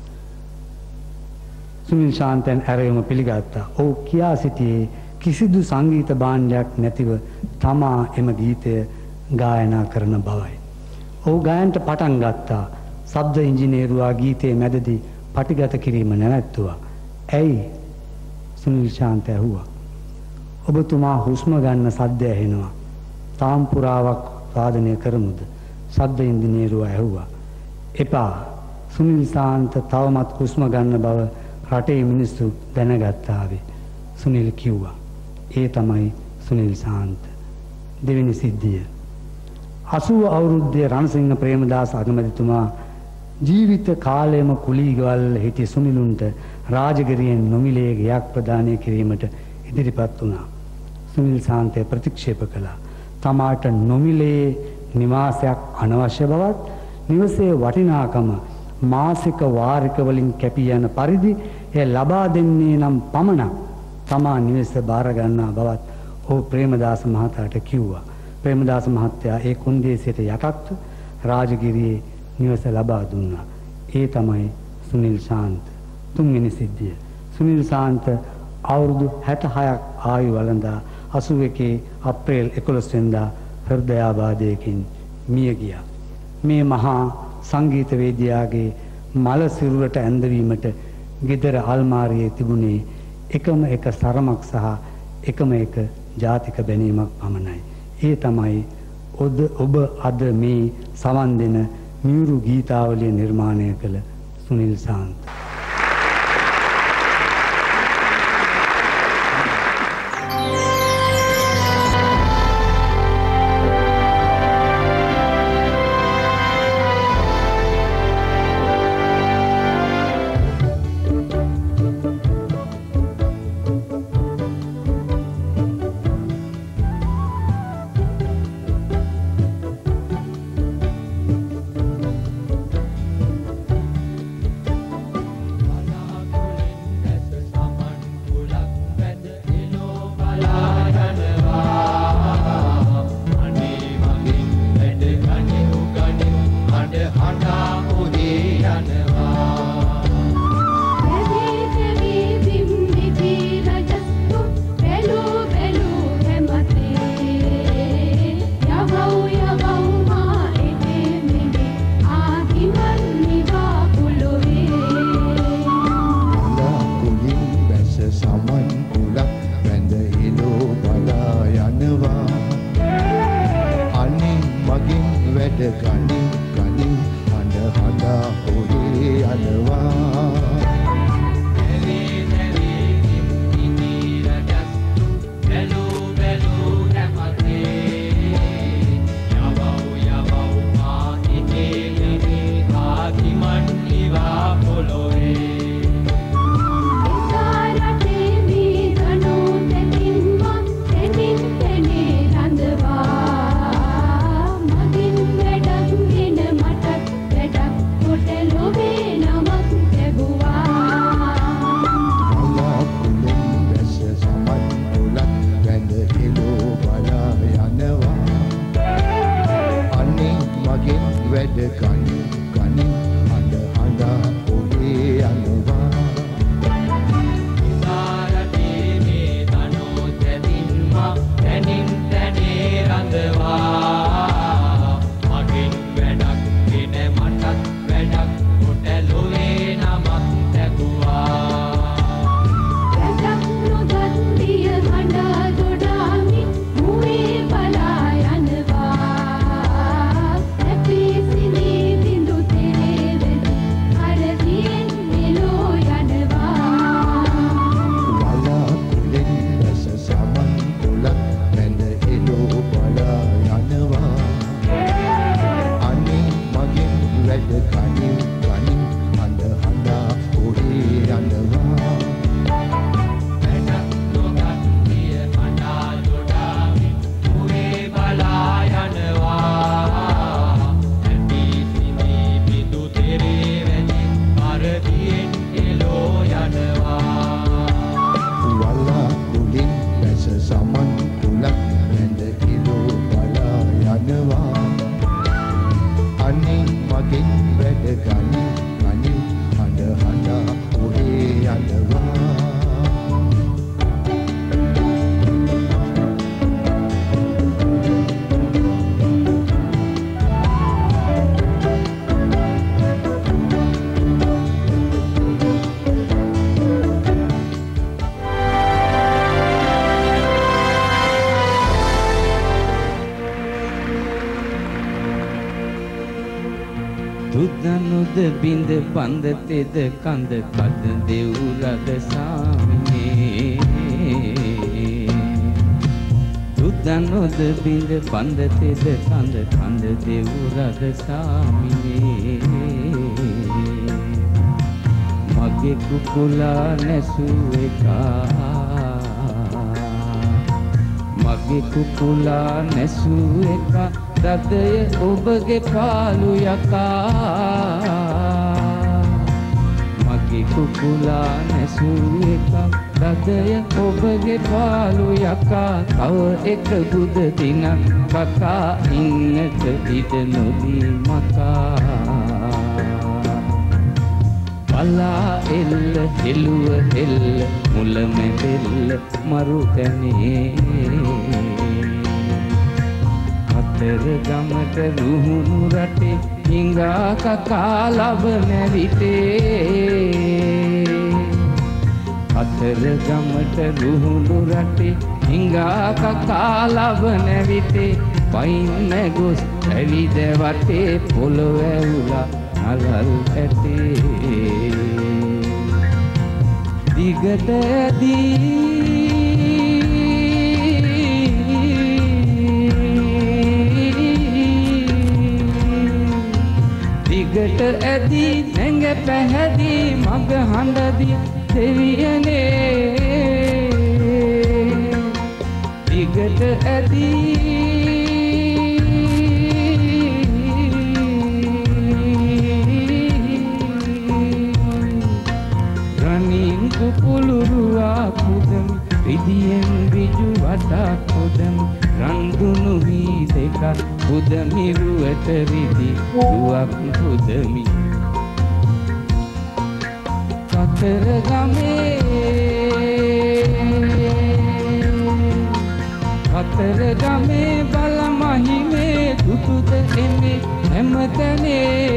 සුනිල් ශාන්තයන් ඇරයුම පිළිගත්තා. ඔහු කියා සිටියේ කිසිදු සංගීත භාණ්ඩයක් නැතිව තමා එම ගීතය ගායනා කරන බවයි. ඔහු ගායනට පටන් ගත්තා. ශබ්ද ඉංජිනේරුවා ගීතයේ මැදදී පටිගත කිරීම නැවැත්තුවා. ඇයි? සුනිල් ශාන්ත ඇහුවා. ඔබතුමා හුස්ම ගන්න සද්ද ඇහෙනවා. තාම්පුරාවක් වාදනය කරමුද? ශබ්ද ඉංජිනේරුවා ඇහුවා. එපා. සුනිල් ශාන්ත තවමත් හුස්ම ගන්න බව රටේ මිනිස්සු දැනගත්තාවේ. සුනිල් කිව්වා. ඒ තමයි සුනිල් ශාන්ත. දෙවෙනි සිද්ධිය. 80 අවුරුද්දේ රණසිංහ ප්‍රේමදාස අගමැතිතුමා ජීවිත කාලයම කුලීගවල් හිටි සුනිලුන්ට රාජගිරියෙන් නොමිලේ ගයක් ප්‍රදානය කිරීමට ඉදිරිපත් වුණා. සුනිල් ශාන්තය ප්‍රතික්ෂේප කළා. තමාට නොමිලේ නිවාසයක් අනවශ්‍ය බවත් නිවසේ වටිනාකම මාසික වාරික වලින් කැපී යන පරිදි එය ලබා දෙන්නේ නම් පමණක් තමා නිවස බාර ගන්නා බවත් ඔහු ප්‍රේමදාස මහතාට කිව්වා. ප්‍රේමදාස මහත්තයා ඒ කොන්දේසියට යටත්ව රාජගිරියේ නිවස ලබා දුන්නා. ඒ තමයි සුනිල් ශාන්ත. තුන්වෙනි සිද්ධිය. සුනිල් ශාන්ත අවුරුදු 66ක් ආයු වළඳා 81 අප්‍රේල් 11 වෙනිදා හෘදයාබාධයකින් මිය ගියා. මේ මහා සංගීතවේදියාගේ මල සිරුරට ඇඳවීමට ගෙදර අල්මාරියේ තිබුණේ එකම එක සරමක් සහ එකම එක ජාතික බැනීමක් පමණයි. ඒ තමයි ඔබ අද මේ සවන් දෙන මියුරු ගීතාවලිය නිර්මාණය කළ සුනිල් ශාන්ත. ගනින් ගනින් හඬ හඬා ඔහේ යනවා බින්ද බඳ තෙද කඳ කද දෙව් රද සාමිනේ දුදනොද බින්ද බඳ තෙද කඳ කඳ දෙව් රද සාමිනේ මගේ කුකුලා නැසු එකා මගේ කුකුලා නැසු එකා රදය ඔබගේ පාලු යකා මගේ කුකුලා නැසු එකක් රදය ඔබගේ පාලු යකා තව එක බුද දිනක් කකා ඉන්නට ඉඩ නොදී මකා බලා එල්ල හෙළුව හෙල්ල මුල මැදෙල්ල මරු තැනේ අතර ගමට රුහුණු රටේ හිඟා කකා ලබන විටේ අතර ගමට රුහුණු රටේ හිඟා කකා ලබන විටේ වයින්න ගොස් ඇවිද වටේ පොළොව ඇවුලා නලල් ඇටේ දිගට ඇදී දිගට ඇදී නැඟ පැහැදී මග හඬදී දෙවියනේ දිගට ඇදී රණින් කුකුළුරුවා පුදමි රිදියෙන් රිජු වඩා කොදමි රන්දුනු වී දෙක පුදමි රුවට රිදි රුවක් පුදමි කතර ගමේ බල මහිමේ දුටුද එමේ හැමතැනේ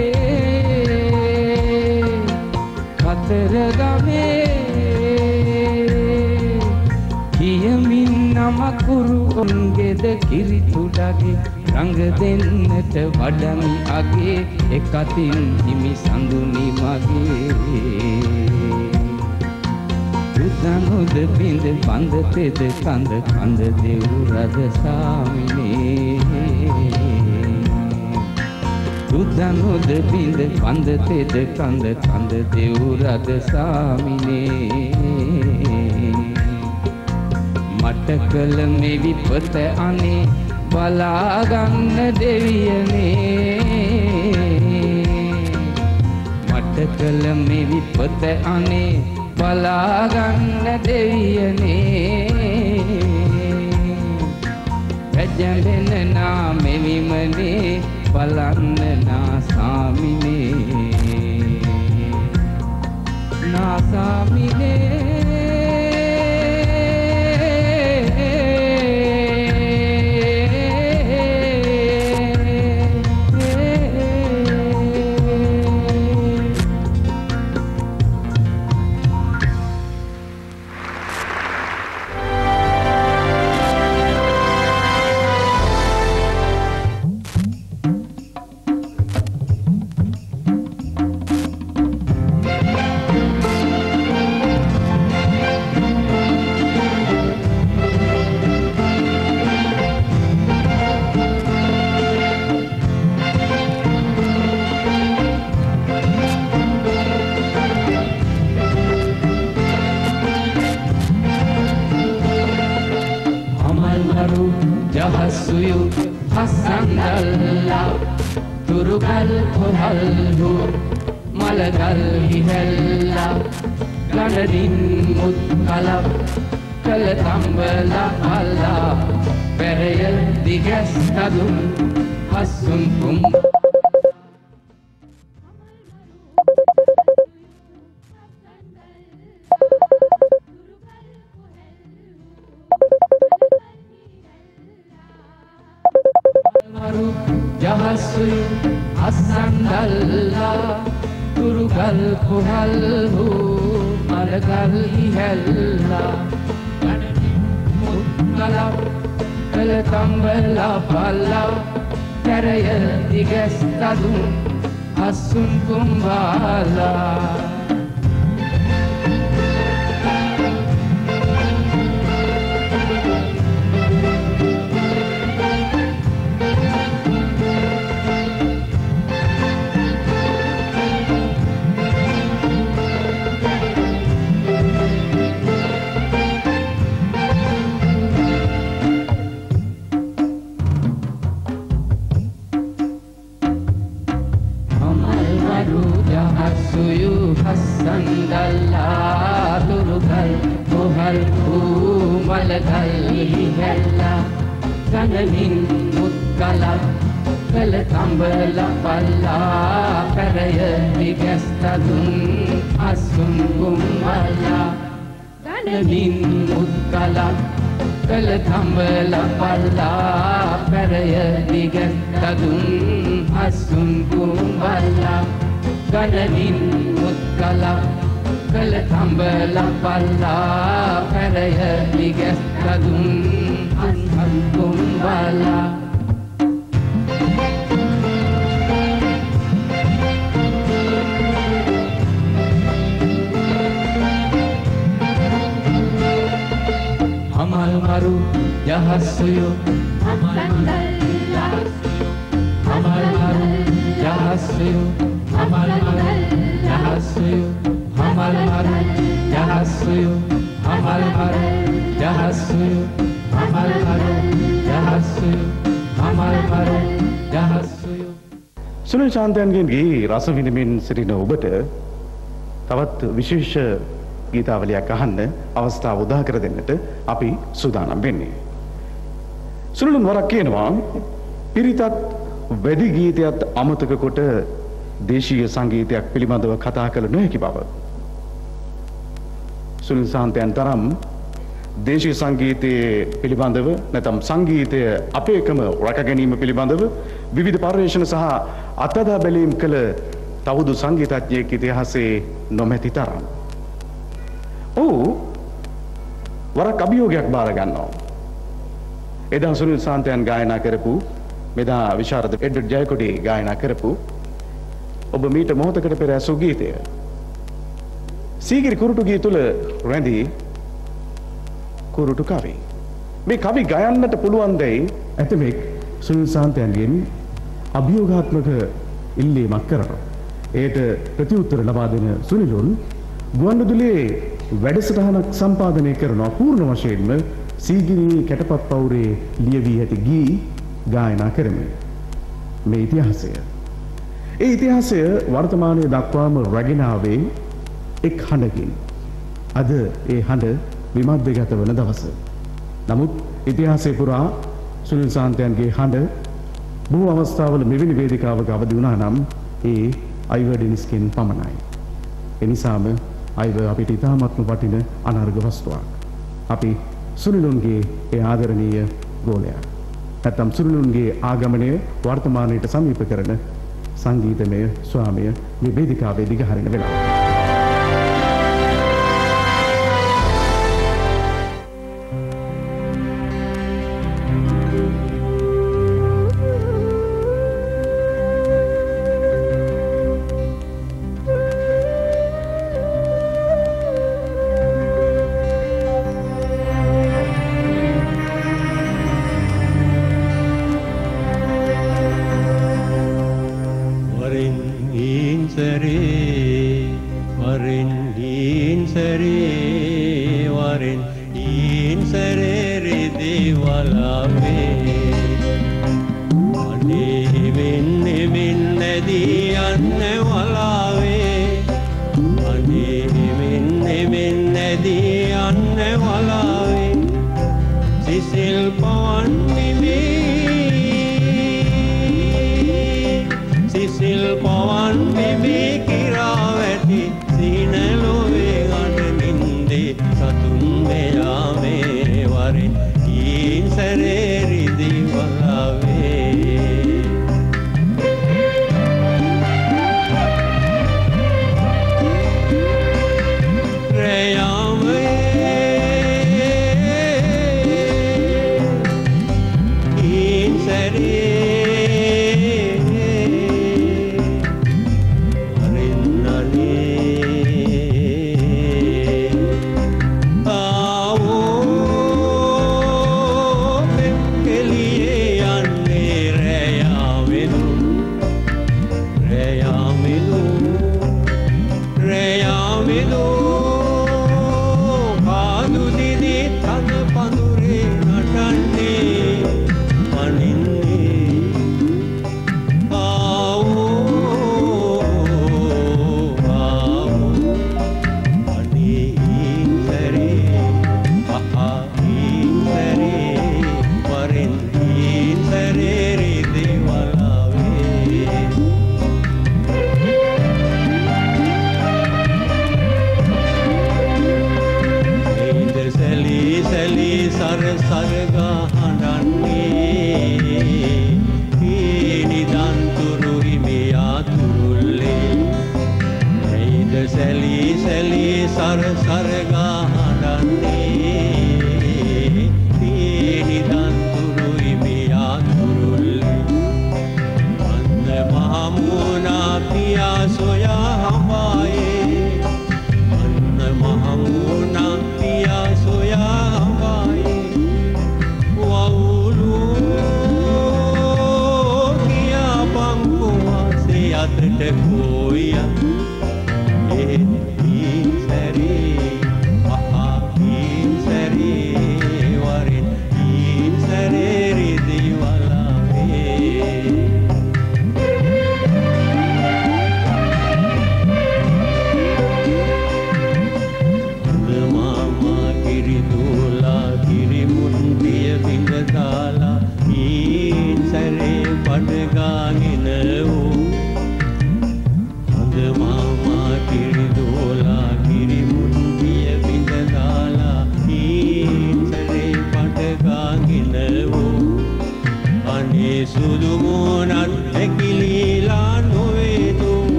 කතර ගමේ කියමින් නමකුරු ඔන්ගෙද කිරිතුඩගේ රඟ දෙන්නට වඩමි අගේ එක අතින් හිමි සඳුනි මගේ උදනුද බින්ද බඳ තෙද කඳ කඳ දෙව් රද සාමිනේ උදනුද බින්ද බඳ තෙද කඳ කඳ දෙව් රද සාමිනේ මට කළ මේ විපත අනේ බලා ගන්න දෙවියනේ මට කළ මේ විපත අනේ බලා ගන්න දෙවියනේ වැජඹෙන නා මෙවිමනේ බලන්න නා සාමිනේ නා සාමිනේ Jahasuyu hasandalla turugal kohalhu malagal hihella ganadin mutkala kalatambala alla pereyal digastadum hasun kum Jahasuyu hasandalla turugal kohalhu malagal hihella ganadin mutkala kalatambala alla pereyal digastadum hasun kumbala Jahasuyu hasandalla turugal kohalhu malagal hihella ganadin mutkala kalatambala palla peraya digastadum asun kumbala ganadin mutkala kalatambala palla peraya digastadum asun kumbala ganadin mutkala kalatambala palla peraya digastadum asun kumbala Amal maru Jahasuyu hasandalla Amal maru Jahasuyu Amal maru Jahasuyu Amal maru Jahasuyu Amal maru Jahasuyu Amal maru Jahasuyu Amal maru Jahasuyu Sunil ශාන්තයන්ගේ රස විඳමින් සිටින ඔබට තවත් විශේෂ ගීතාවලියක් අහන්න අවස්ථාව උදා කර දෙන්නට අපි සූදානම් වෙන්නේ. සුනිලුන් වරක් කියනවා පිරිතත් වැඩි ගීතයත් අමතක කොට දේශීය සංගීතයක් පිළිබඳව කතා කළ නොහැකි බව. සුනිල් ශාන්තයන් තරම් දේශීය සංගීතයේ පිළිබඳව නැත්නම් සංගීතය අපේකම රැක ගැනීම පිළිබඳව විවිධ පර්යේෂණ සහ අත්දැක බැලීම් කළ තවුදු සංගීතඥයෙක් ඉතිහාසයේ නොමැති තරම්. ඔහු වරක් අභියෝගයක් බාර ගන්නවා. එදා සුනිල් ශාන්තයන් ගායනා කරපු මෙදා විශාරද එඩ්වඩ් ජයකොඩි ගායනා කරපු ඔබ මීට මොහොතකට පෙර ඇසූ ගීතය සීගිරි කුරුටු ගී තුල රැඳී කුරුටු කවි. මේ කවි ගයන්නට පුළුවන් දෙයි ඇතමෙක් සුනිල් සාන්තයන්ගෙන් අභියෝගාත්මක ඉල්ලීමක් කරනවා. ඒට ප්‍රතිඋත්තර ලබා දෙන සුනිලුන් ගුවන්විදුලියේ වැඩසටහනක් සම්පාදනය කරන පූර්ණ වශයෙන්ම සීගිරි කැටපත් පවුරේ ලියවී ඇති ගී ගායනා කරමින් මේ ඉතිහාසය ඒ ඉතිහාසය වර්තමානයේ දක්වාම රැගෙන ආවේ එක් හඬකින්. අද ඒ හඬ විමධ්‍යගත වන දවස. නමුත් ඉතිහාසය පුරා සුනිල් සාන්තයන්ගේ හඬ බොහෝ අවස්ථාවල මෙවැනි වේදිකාවක අවදි වුණා නම් ඒ අයිවර් ඩෙනිස්ගෙන් පමණයි. එනිසාම අයිවර් අපිට ඉතාමත්ම වටින අනර්ග වස්තුවක්. අපි සුනිලුන්ගේ ඒ ආදරණීය ගෝලයා. නැත්නම් සුනිලුන්ගේ ආගමනය වර්තමානයට සමීප කරන සංගීතමය ස්වාමිය මේ වේදිකාවේ දිගහරින වෙලාව.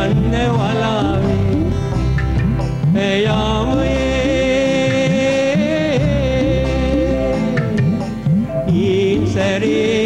යන්න වලාවේ එයාමයේ ඊන් සැරේ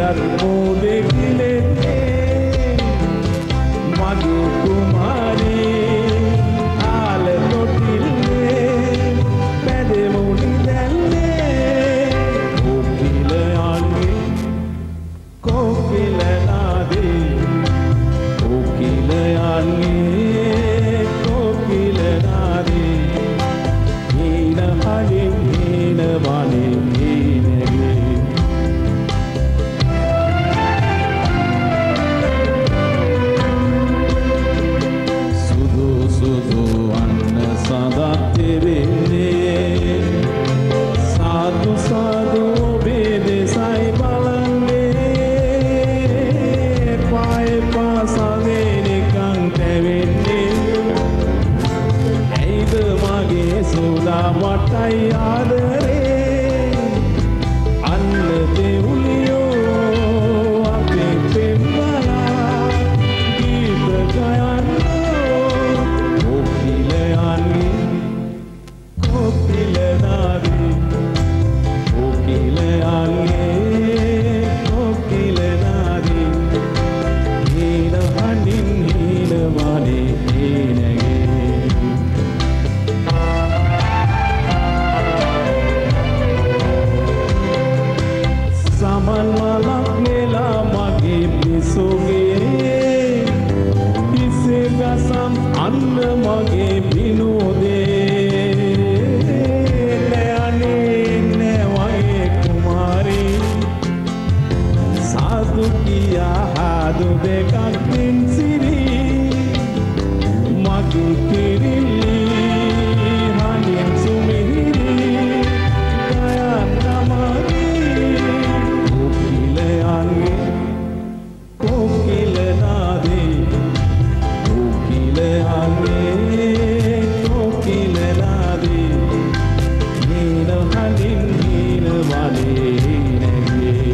අර්බෝධෙ ගිලෙන්නේ මගේ කුමාරී ආල තොටිල්ලේ පැදෙමුණි දැල්ලේ කොකිලයන්ගේ කොකිල නාදේ කොකිලයන්ගේ කොකිල නාදේ හීන හලින් හීන වලින් හීනගේ සුදු සුදු අන්න සඳත් වෙන්නේ සාදු සාදු ඔබේ දෙසයි බලන්නේ පාය පාසලේ නිකන් තැවෙන්නේ ඇයිද මගේ සුදා මටයි ආදරේ අන්න දෙව්ලියෝ අපේ පෙම්බලා ගීත ගයන්නෝ කොකිලයන්ගේ කොකිල නාදේ කොකිලයන්ගේ කොකිල නාදේ හීන හඬින් හීන වනේ හීනගේ සමන් මලක් නෙලා මගේ පිසුගේ ඉසේ ගසම් අන්න මගේ විනෝදේ නෑනේ නෑ කුමාරී සාදු කියා හාදු දෙකක් පින්සිරී මගේ කිරිල්ලි හඬින් සුමිහිරි ගයන්න මගේ කොකිලයන්ගේ කොකිල නාදේ කොකිලයන්ගේ කොකිල නාදේ හීන හඬින් හීන වනේ හීනගේ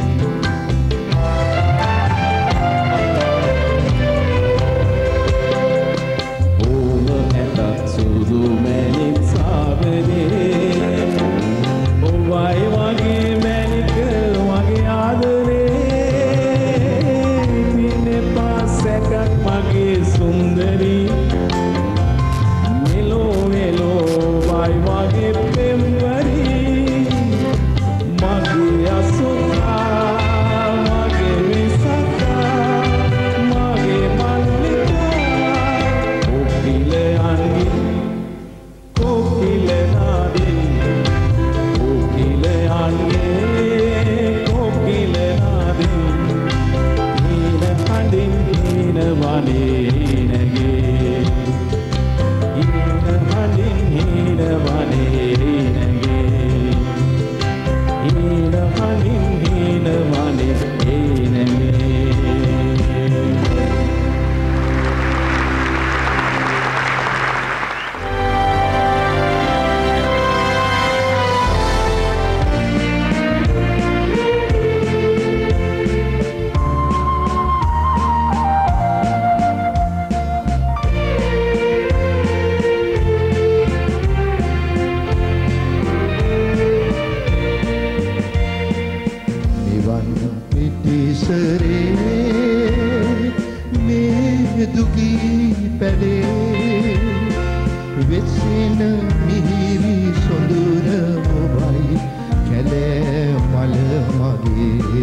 ඕම ඇතත් සුදු මැණික් සාගරේ ඔබයි වගේ මැණික වගේ ආදරේ පිනේ පාසකක් මගේ සුන්දරී මෙලෝ මෙලෝ වයි වගේ පෙම්වරී මගේ අසුතා මගේ විසකා මගේ මල්ලිකා කොකිලයන්ගේ කොකිල නාදේ කොකිලයන්ගේ කොකිල නාදේ හීන හඬින් හීන වනේ හීනගේ හීන හඬින් හීන වනේ හීනගේ හීන හඬින් හීන වනේ හීනගේ නිවන් පිටිසරේ මේ දුකී පැලේ වෙස්සෙන මිහිරි සොඳුර ඔබයි කැලෑ මල මගේ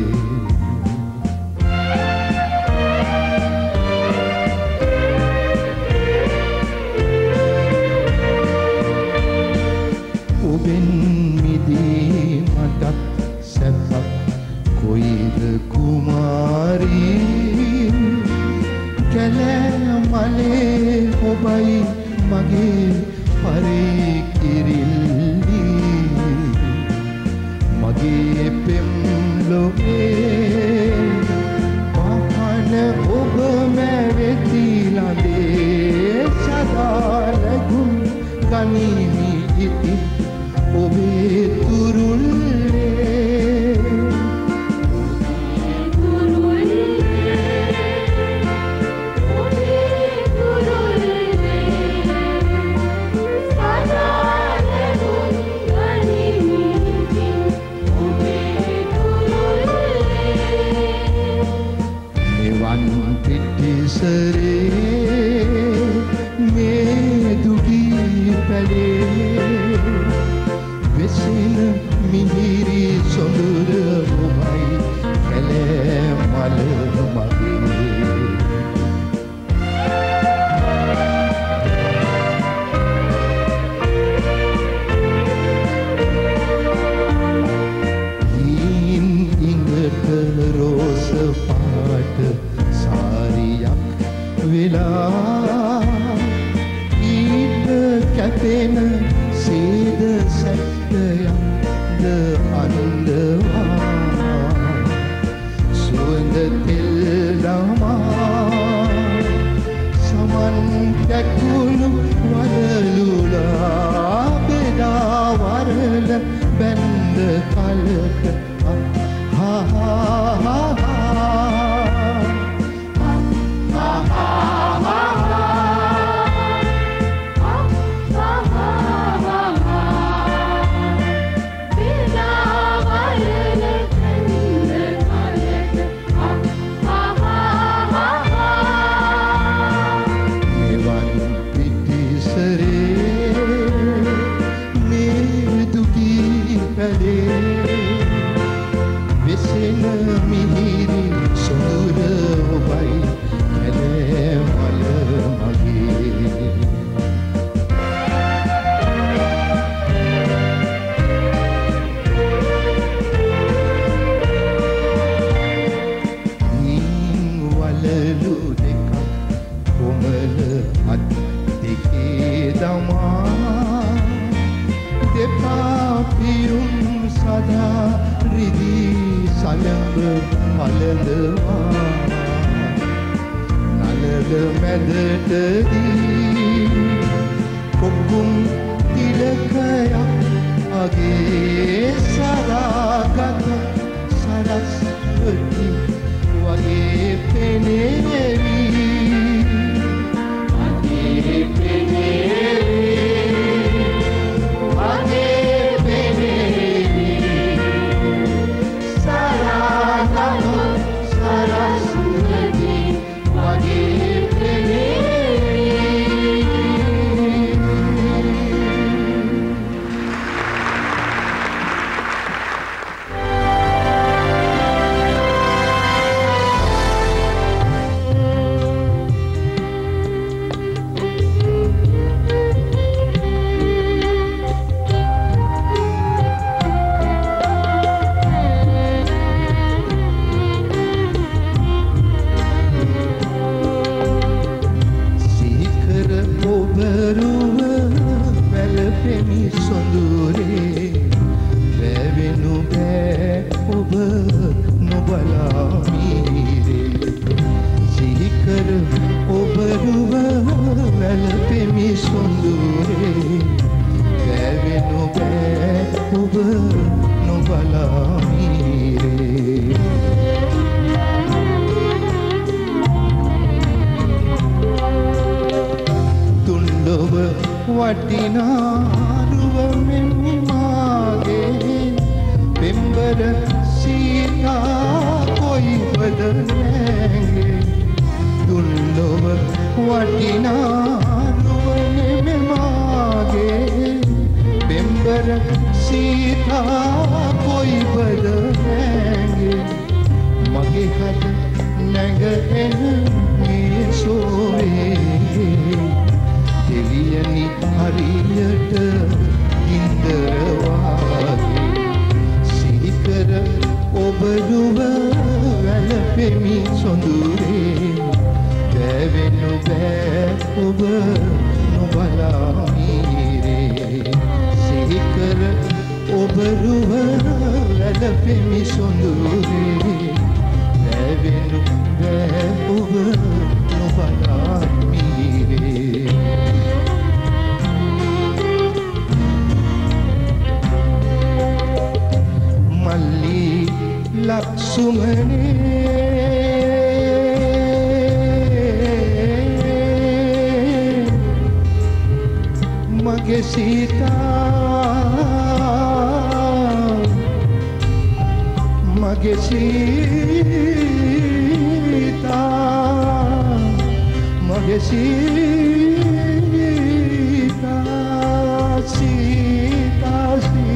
ඔබෙන් මිදී මටත් සැපක් කොයිද කුමාරී කැලෑ මලේ ඔබයි මගේ පරේ කිරිල්ලි මගේ පෙම්ලොවේ පහන ඔබ මැවෙතිලදේ සදාලගුම් ගනිමි ඉතින් ඔබේ තුරුල්ලේ සරේ මේ දුගී පැලේ වෙසෙන මිහිරි සොඳුර ඔබයි කැලෑ මල මගේ රෝස පාට සාරියක් වෙලා ඊට කැපෙන සීද සැට්ටයක්ද අඳවා සුවඳ තෙල් දමා සමන් කැකුණු වලලුලා බෙදා වරල බැන්ද කලක ha ha ha ha මිහිරි සොඳුර ඔබයි කැලෑ මල මගේ වලලු දෙකක් කොමල අත් දෙකේ දමා දෙපා පිරුම් සදා රිදී සලඹ පලඳවා නලද මැදටදී කොක්කුම් තිලකයක් අගේ සරාගත සරස්වති වගේ පෙනේවි වගේ පෙනේවි වගේ පෙනේවි සරස්වති වගේ මගේ සීතා මගේ සීතා මගේ සීතා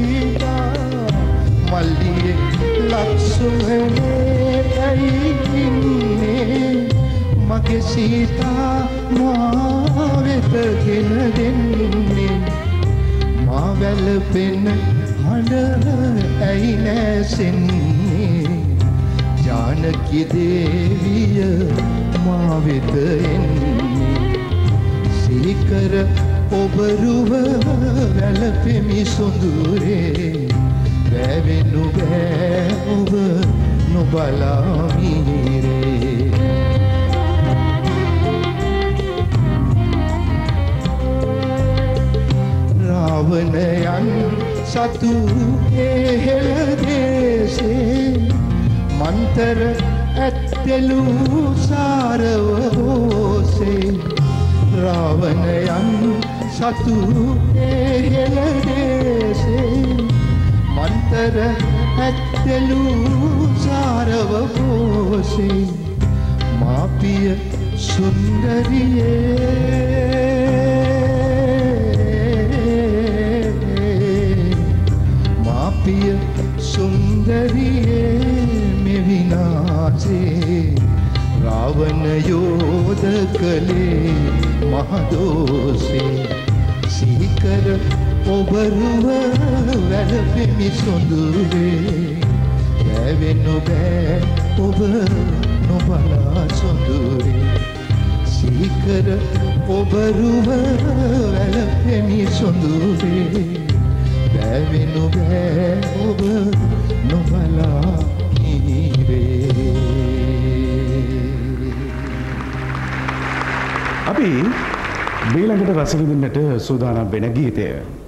මල්ලියේ ලක්සුවනේ ඇයි ඉන්නේ මගේ සීතා මා වෙත ගෙන දෙන්නේ මා වැළපෙන හඬ ඇයි නැසෙන්නේ ජානකි දේවිය මා වෙත එන්නේ සිහිකර ඔබ රුව වැළපෙමි සොඳුරේ වැවෙනු බෑ ඔබ නොබලා මිහිරේ රාවණයන් සතු හේහෙල දේශේ මන්තර ඇත්තලු සාරවෝසේ රාවණයන් සතු හේහෙල දේශේ මන්තර ඇත්තලු සාරවෝසේ මාපිය සුන්දරියේ පිය සුන්දරියේ මෙවිනාසේ රාවණ යෝධ කලේ මහදෝසේ සිහිකර ඔබ රුව වැළපෙමි සොඳුරේ වැවෙනු බෑ ඔබ නොබලා සොඳුරේ සිහිකර ඔබ රුව වැළපෙමි සොඳුරේ වැවෙනු බෑ ඔබ නොබලා මිහිරේ අපි ඊළඟට රස විඳින්නට සූදානම් වෙන ගීතය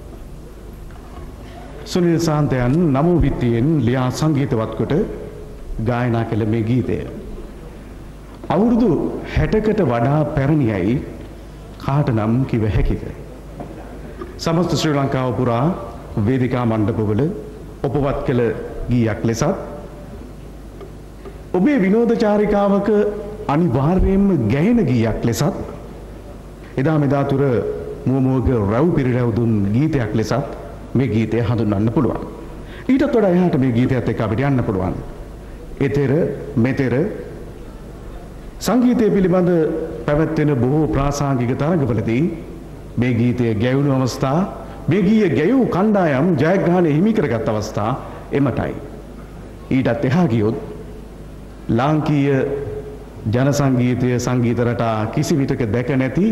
සුනිල් සාන්තයන් නමෝ විත්තියෙන් ලියා සංගීතවත් කොට ගායනා කළ මේ ගීතය අවුරුදු 60කට වඩා පැරණියයි කාට නම් කිව හැකිද සමස්ත ශ්‍රී ලංකාව පුරා වේදිකා මණ්ඩපවල ඔපවත් කළ ගීයක් ලෙසත් ඔබේ විනෝද චාරිකාවක අනිවාර්යයෙන්ම ගැයෙන ගීයක් ලෙසත් එදා මෙදා තුර මුවමුවක රැව් පිරිරැව් දුන් ගීතයක් ලෙසත් මේ ගීතය හඳුන්වන්න පුළුවන්. ඊටත් වඩා එහාට මේ ගීතයත් එක්ක අපිට යන්න පුළුවන්. එතෙර මෙතෙර සංගීතය පිළිබඳ පැවැත්වෙන බොහෝ ප්‍රාසංගික තරඟවලදී මේ ගීතය ගැයුණු අවස්ථා මේ ගීය ගැයූ කණ්ඩායම් ජයග්‍රහණය හිමි කරගත් අවස්ථා එමටයි. ඊටත් එහා ගියොත් ලාංකීය ජන සංගීතය සංගීත රටා කිසි විටක දැක නැති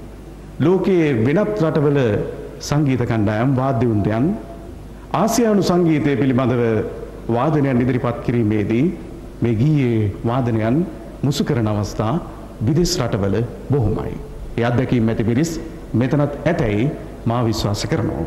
ලෝකයේ වෙනත් රටවල සංගීත කණ්ඩායම් වාද්‍ය වෘන්දයන් ආසියානු සංගීතය පිළිබඳව වාදනයන් ඉදිරිපත් කිරීමේදී මේ ගීයේ වාදනයන් මුසු කරන අවස්ථා විදේශ රටවල බොහොමයි. ඒ අත්දැකීම් ඇති පිරිස් මෙතනත් ඇතැයි මා විශ්වාස කරනවා.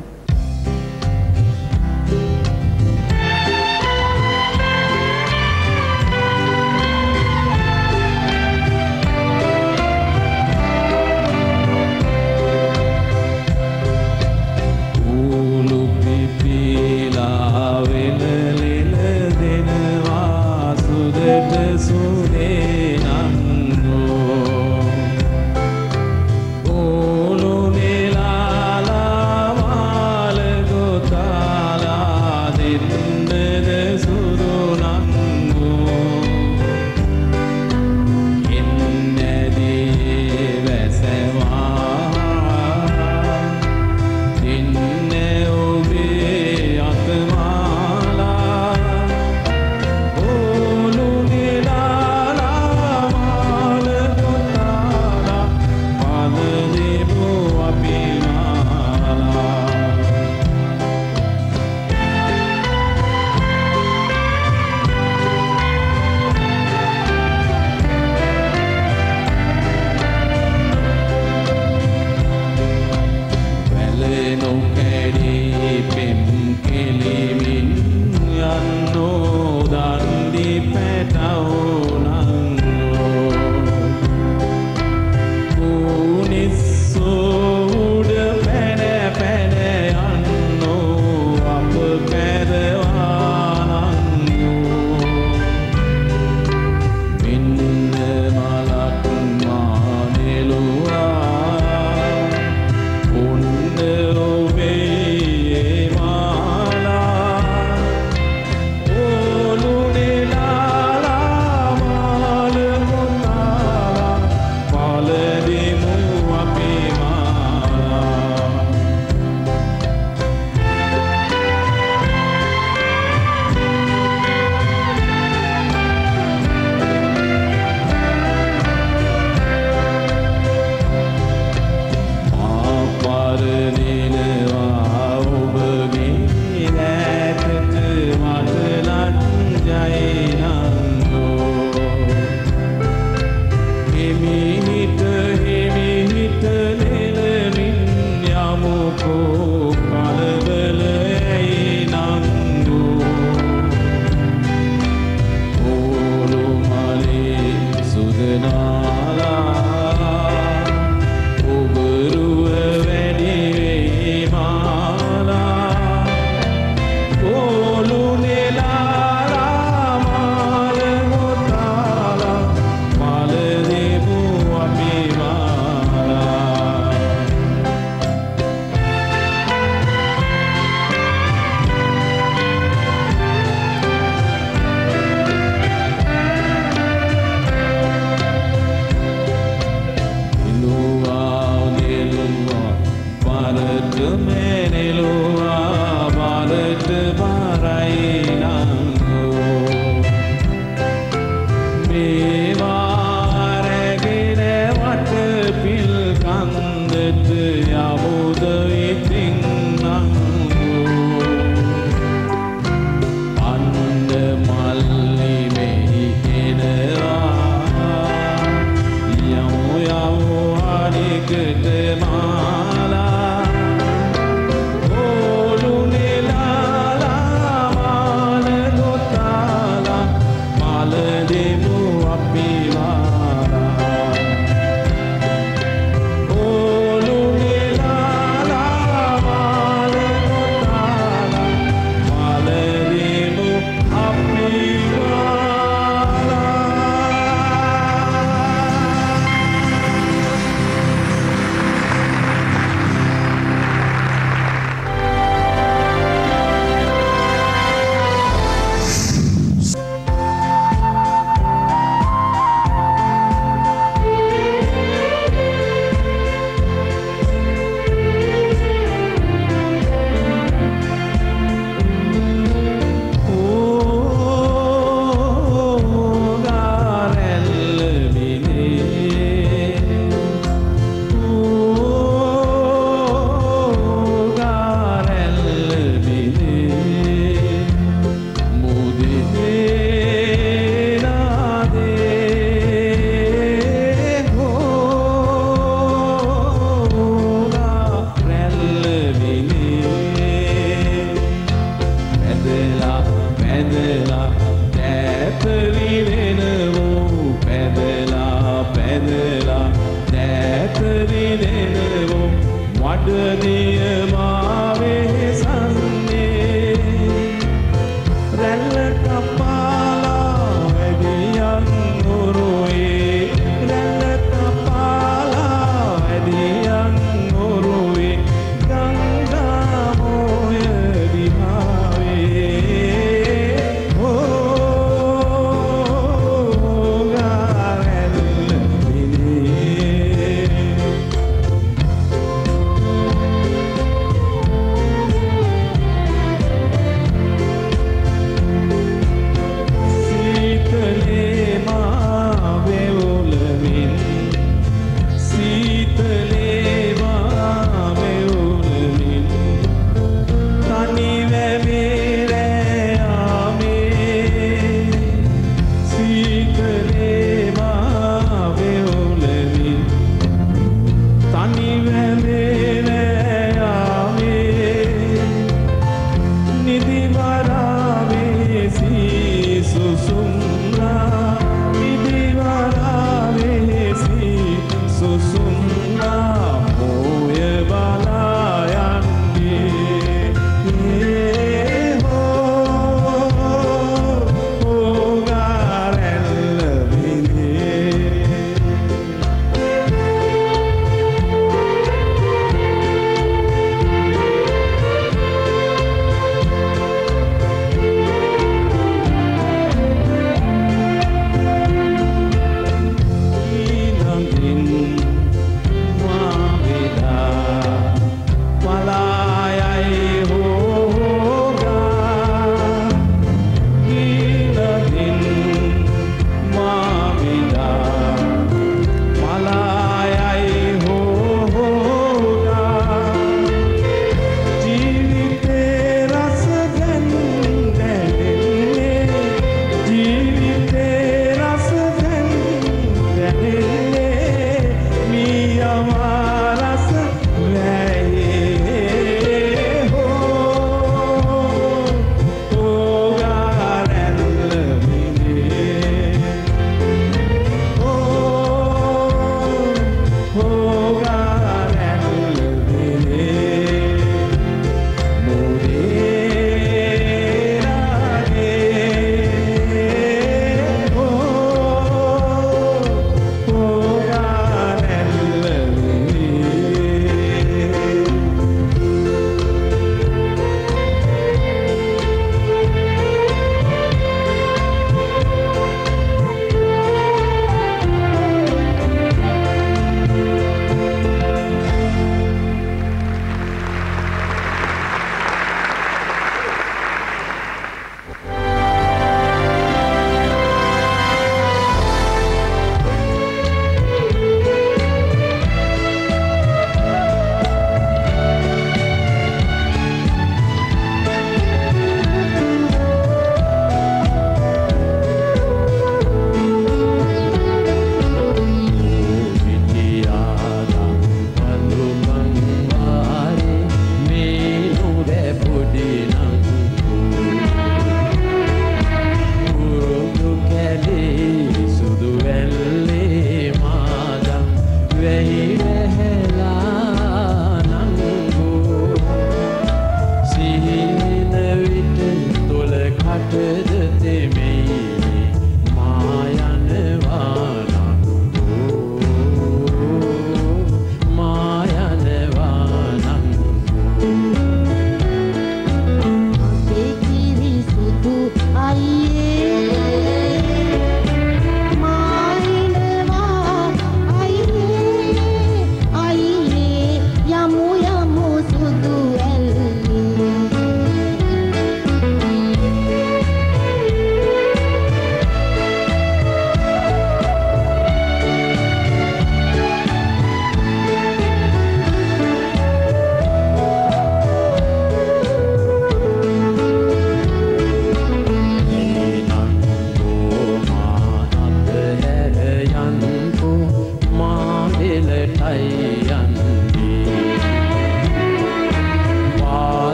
Hello. දෙමු අපි වාරා ඕලු නෙලාලා මාල කොතාලා මාල දෙමු අපි වාරා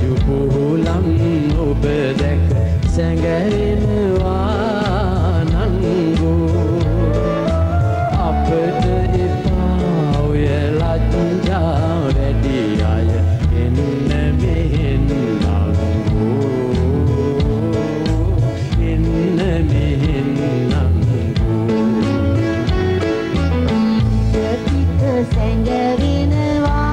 රජු පුහුලන් ඔබ දැක සැඟෙනවා නංගු අපට එපා ඔය ලජ්ජා වැඩි අය එන්න මෙහෙන් නංගු එන්න මෙහෙන් නංගු පිට සැඟවෙනවා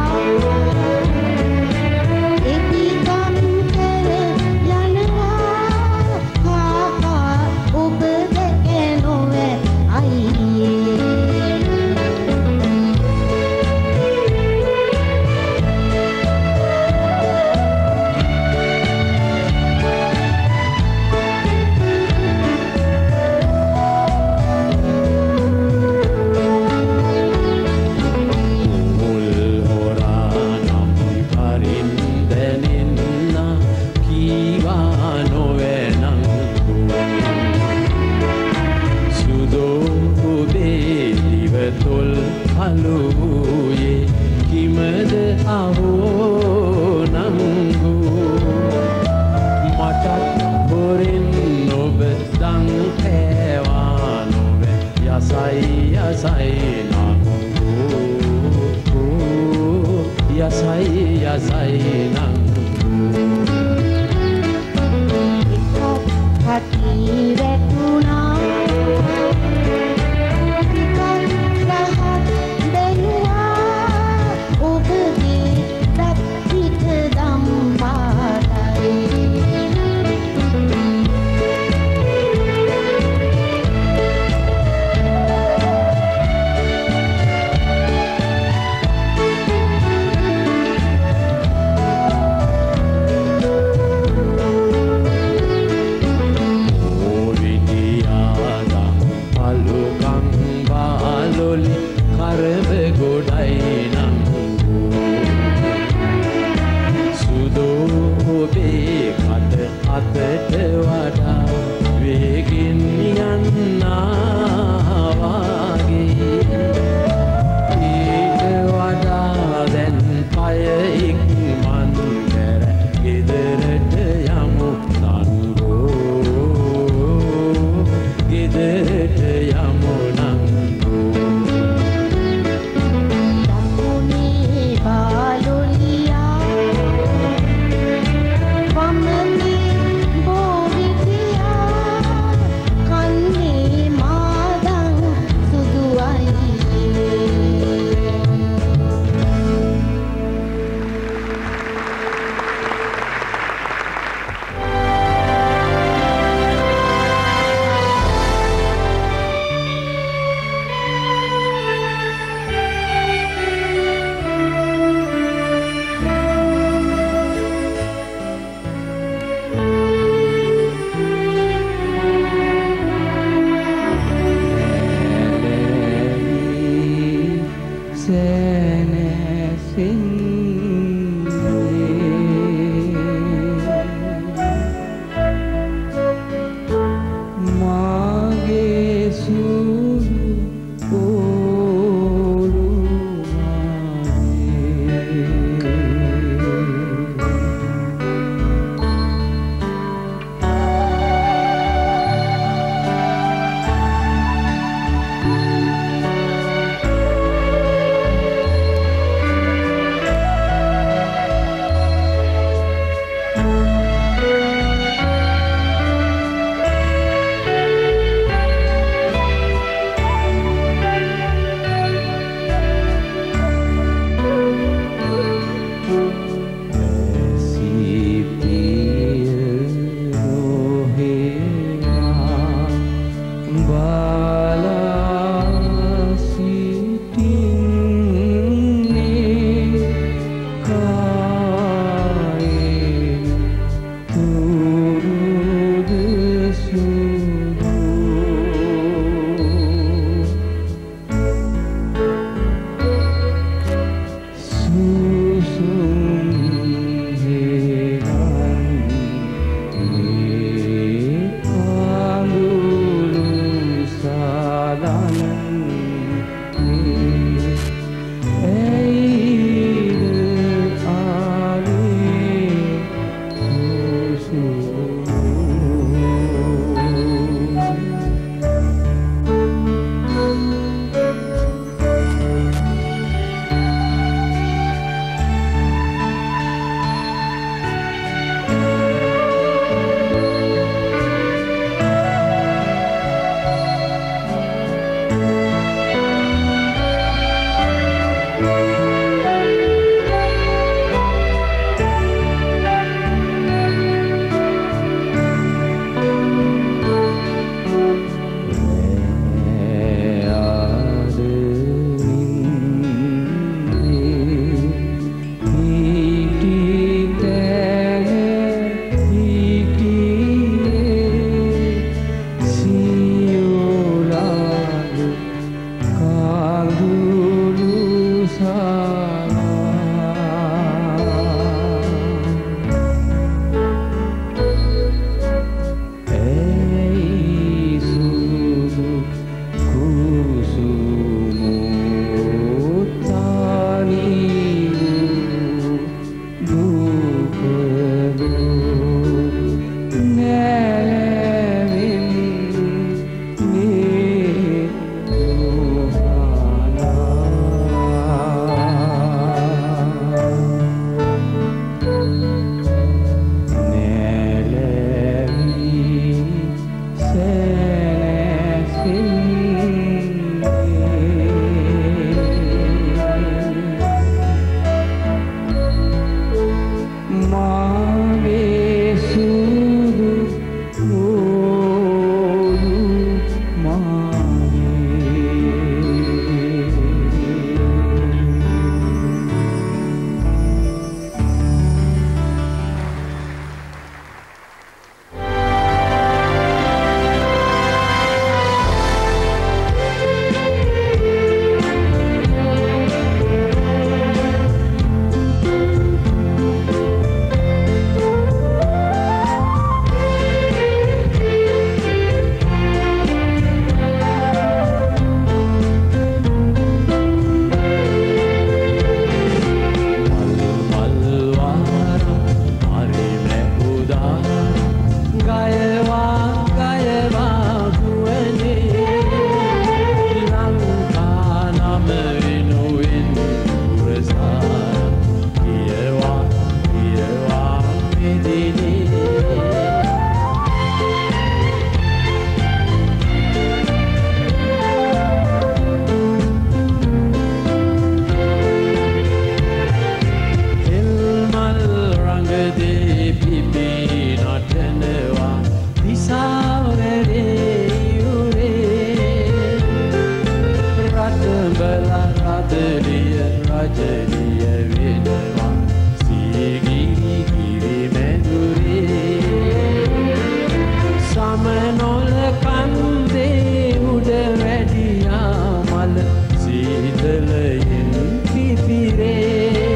මදලිය රජලිය වෙනවා සීගිරි ගිරි මැදුරේ සමනොල කන්දේ උඩ වැඩියා මල සීතලයෙන් පිපිරේ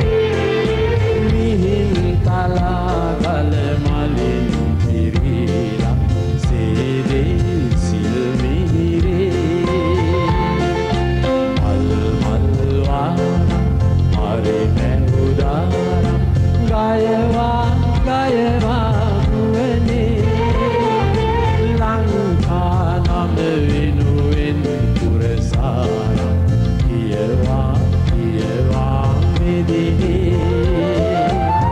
මිහින් කලා කල මලින් පිරීලා සේදේ සිල් මිහිරේ මල් මල් වාරම් හරි මැහුදාරම් ගයවා ගයවා නුවනේ ලංකා නම වෙනුවෙන් පුරසාරම් කියවා කියවා මෙදිනේ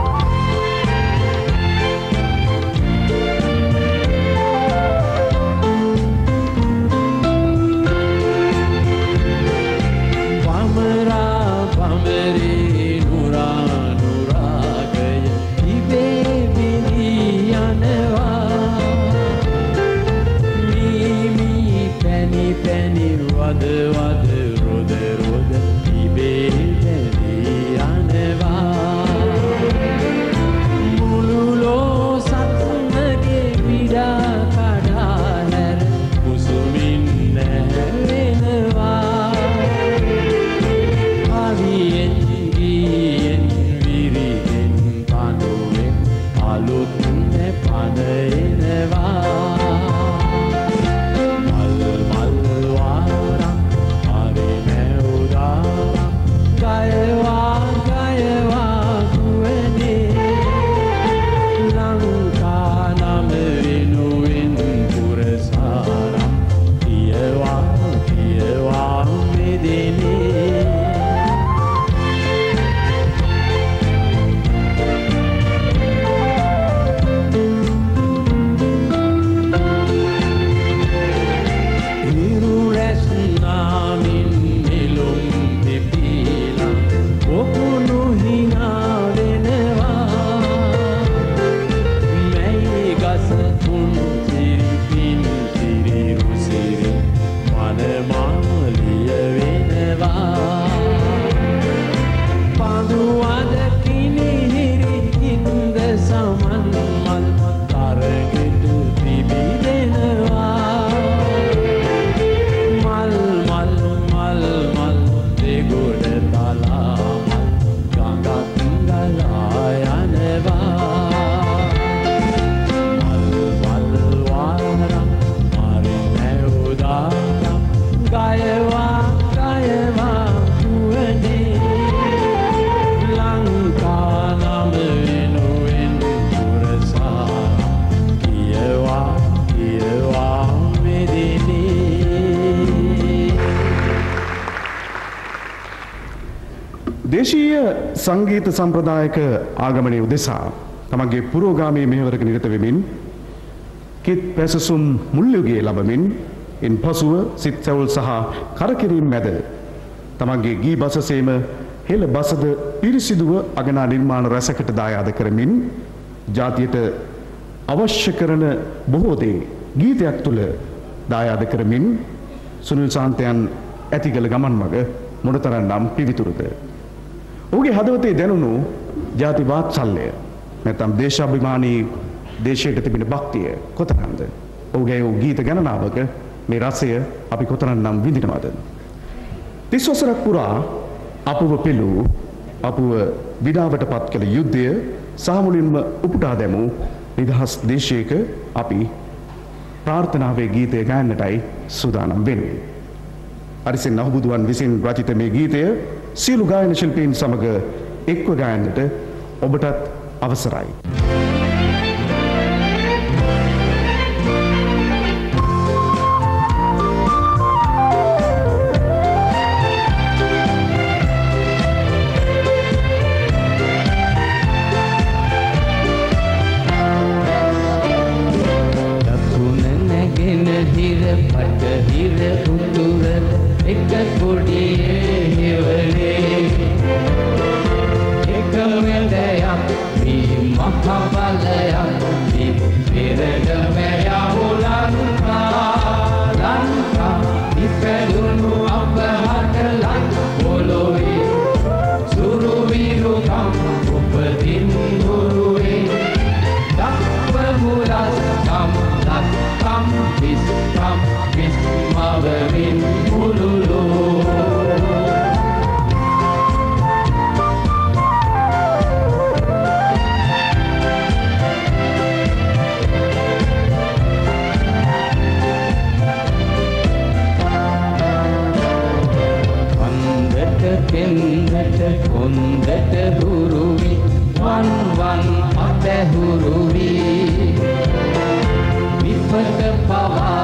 බමරා බමරේ නුරා නුරාගය ඉබේ විදී යනවා මී පැණි පැණි වද වද රොද රොද ඉබේ පැණි යනවා මුළුලෝ සත්නගේ විඩා කඩා හැර කුසුමින් නැවෙනවා අවියෙන් ගියෙන් විරියෙන් පනුවෙන් අලුත් පන එනවා මල් මල් වාරම් හරි මැවුදාරම් ගයවා ගයවා කුවනේ ලංකා නම වෙනුවෙන් පුරසාරම් කියවා කියවා මෙදිනේ හිරු රැස් නාමින් නිලුම් පිපිලා ඔකුණු හිනා වෙනවා මැයි ගස තුන් සිරිපින් සිරි රුසිරි මනමාලිය වෙනවා පඳු අද කිනිහිරි ඉන්ද සමන් මල් තරගෙට පිබිදෙනවා මල් මල් මල් මල් දෙගොඩ තලා මල් ගඟක් ගලා යනවා මල් මල් වාරම් හරි මැවුදාරම් ගයවා ගයවා නුවනේ ලංකා නම වෙනුවෙන් පුරසාරම් කියවා කියවා මෙදිනේ දේශීය සංගීත සම්ප්‍රදායක ආගමනය උදෙසා තමන්ගේ පුරෝගාමී මෙහෙවරක නිරත වෙමින් කිත් පැසසුම් මුල්යුගේ ලබමින් ඉන් පසුව සිත් සැවුල් සහ කරකිරීම් මැද තමන්ගේ ගී බසසේම හෙළ බසද පිරිසිදුව අගනා නිර්මාණ රැසකට දායාද කරමින් ජාතියට අවශ්‍ය කරන බොහෝ දේ ගීතයක් තුළ දායාද කරමින් සුනිල් සාන්තයන් ඇතිකල ගමන් මග මොනතරම් පිවිතුරුද ඔහුගේ හදවතේ දැනුණු ජාති වාත්සල්‍ය නැත්නම් දේශාභිමානී දේශයට තිබෙන භක්තිය කොතරම්ද ඔහුගේ ගීත ගණනාවක මේ රසය අපි කොතරම්නම් විඳිනවද 30 වසරක් පුරා අපව පෙළූ අපව විඩාවට පත් කළ යුද්ධය සාමුලින්ම උපුටා දැමූ නිදහස් දේශයක අපි ප්‍රාර්ථනාවේ ගීතය ගායන්නටයි සූදානම් වෙන්නේ. අරිසෙන් නහුබුදුවන් විසින් රචිත මේ ගීතය සියලු ගායන ශිල්පීන් සමග එක්ව ගායන්නට ඔබටත් අවසරයි. Lanka, if I don't know, කෙන්දට කොන්දට හුරුවි වන් අතැහුරුවි විපත පවා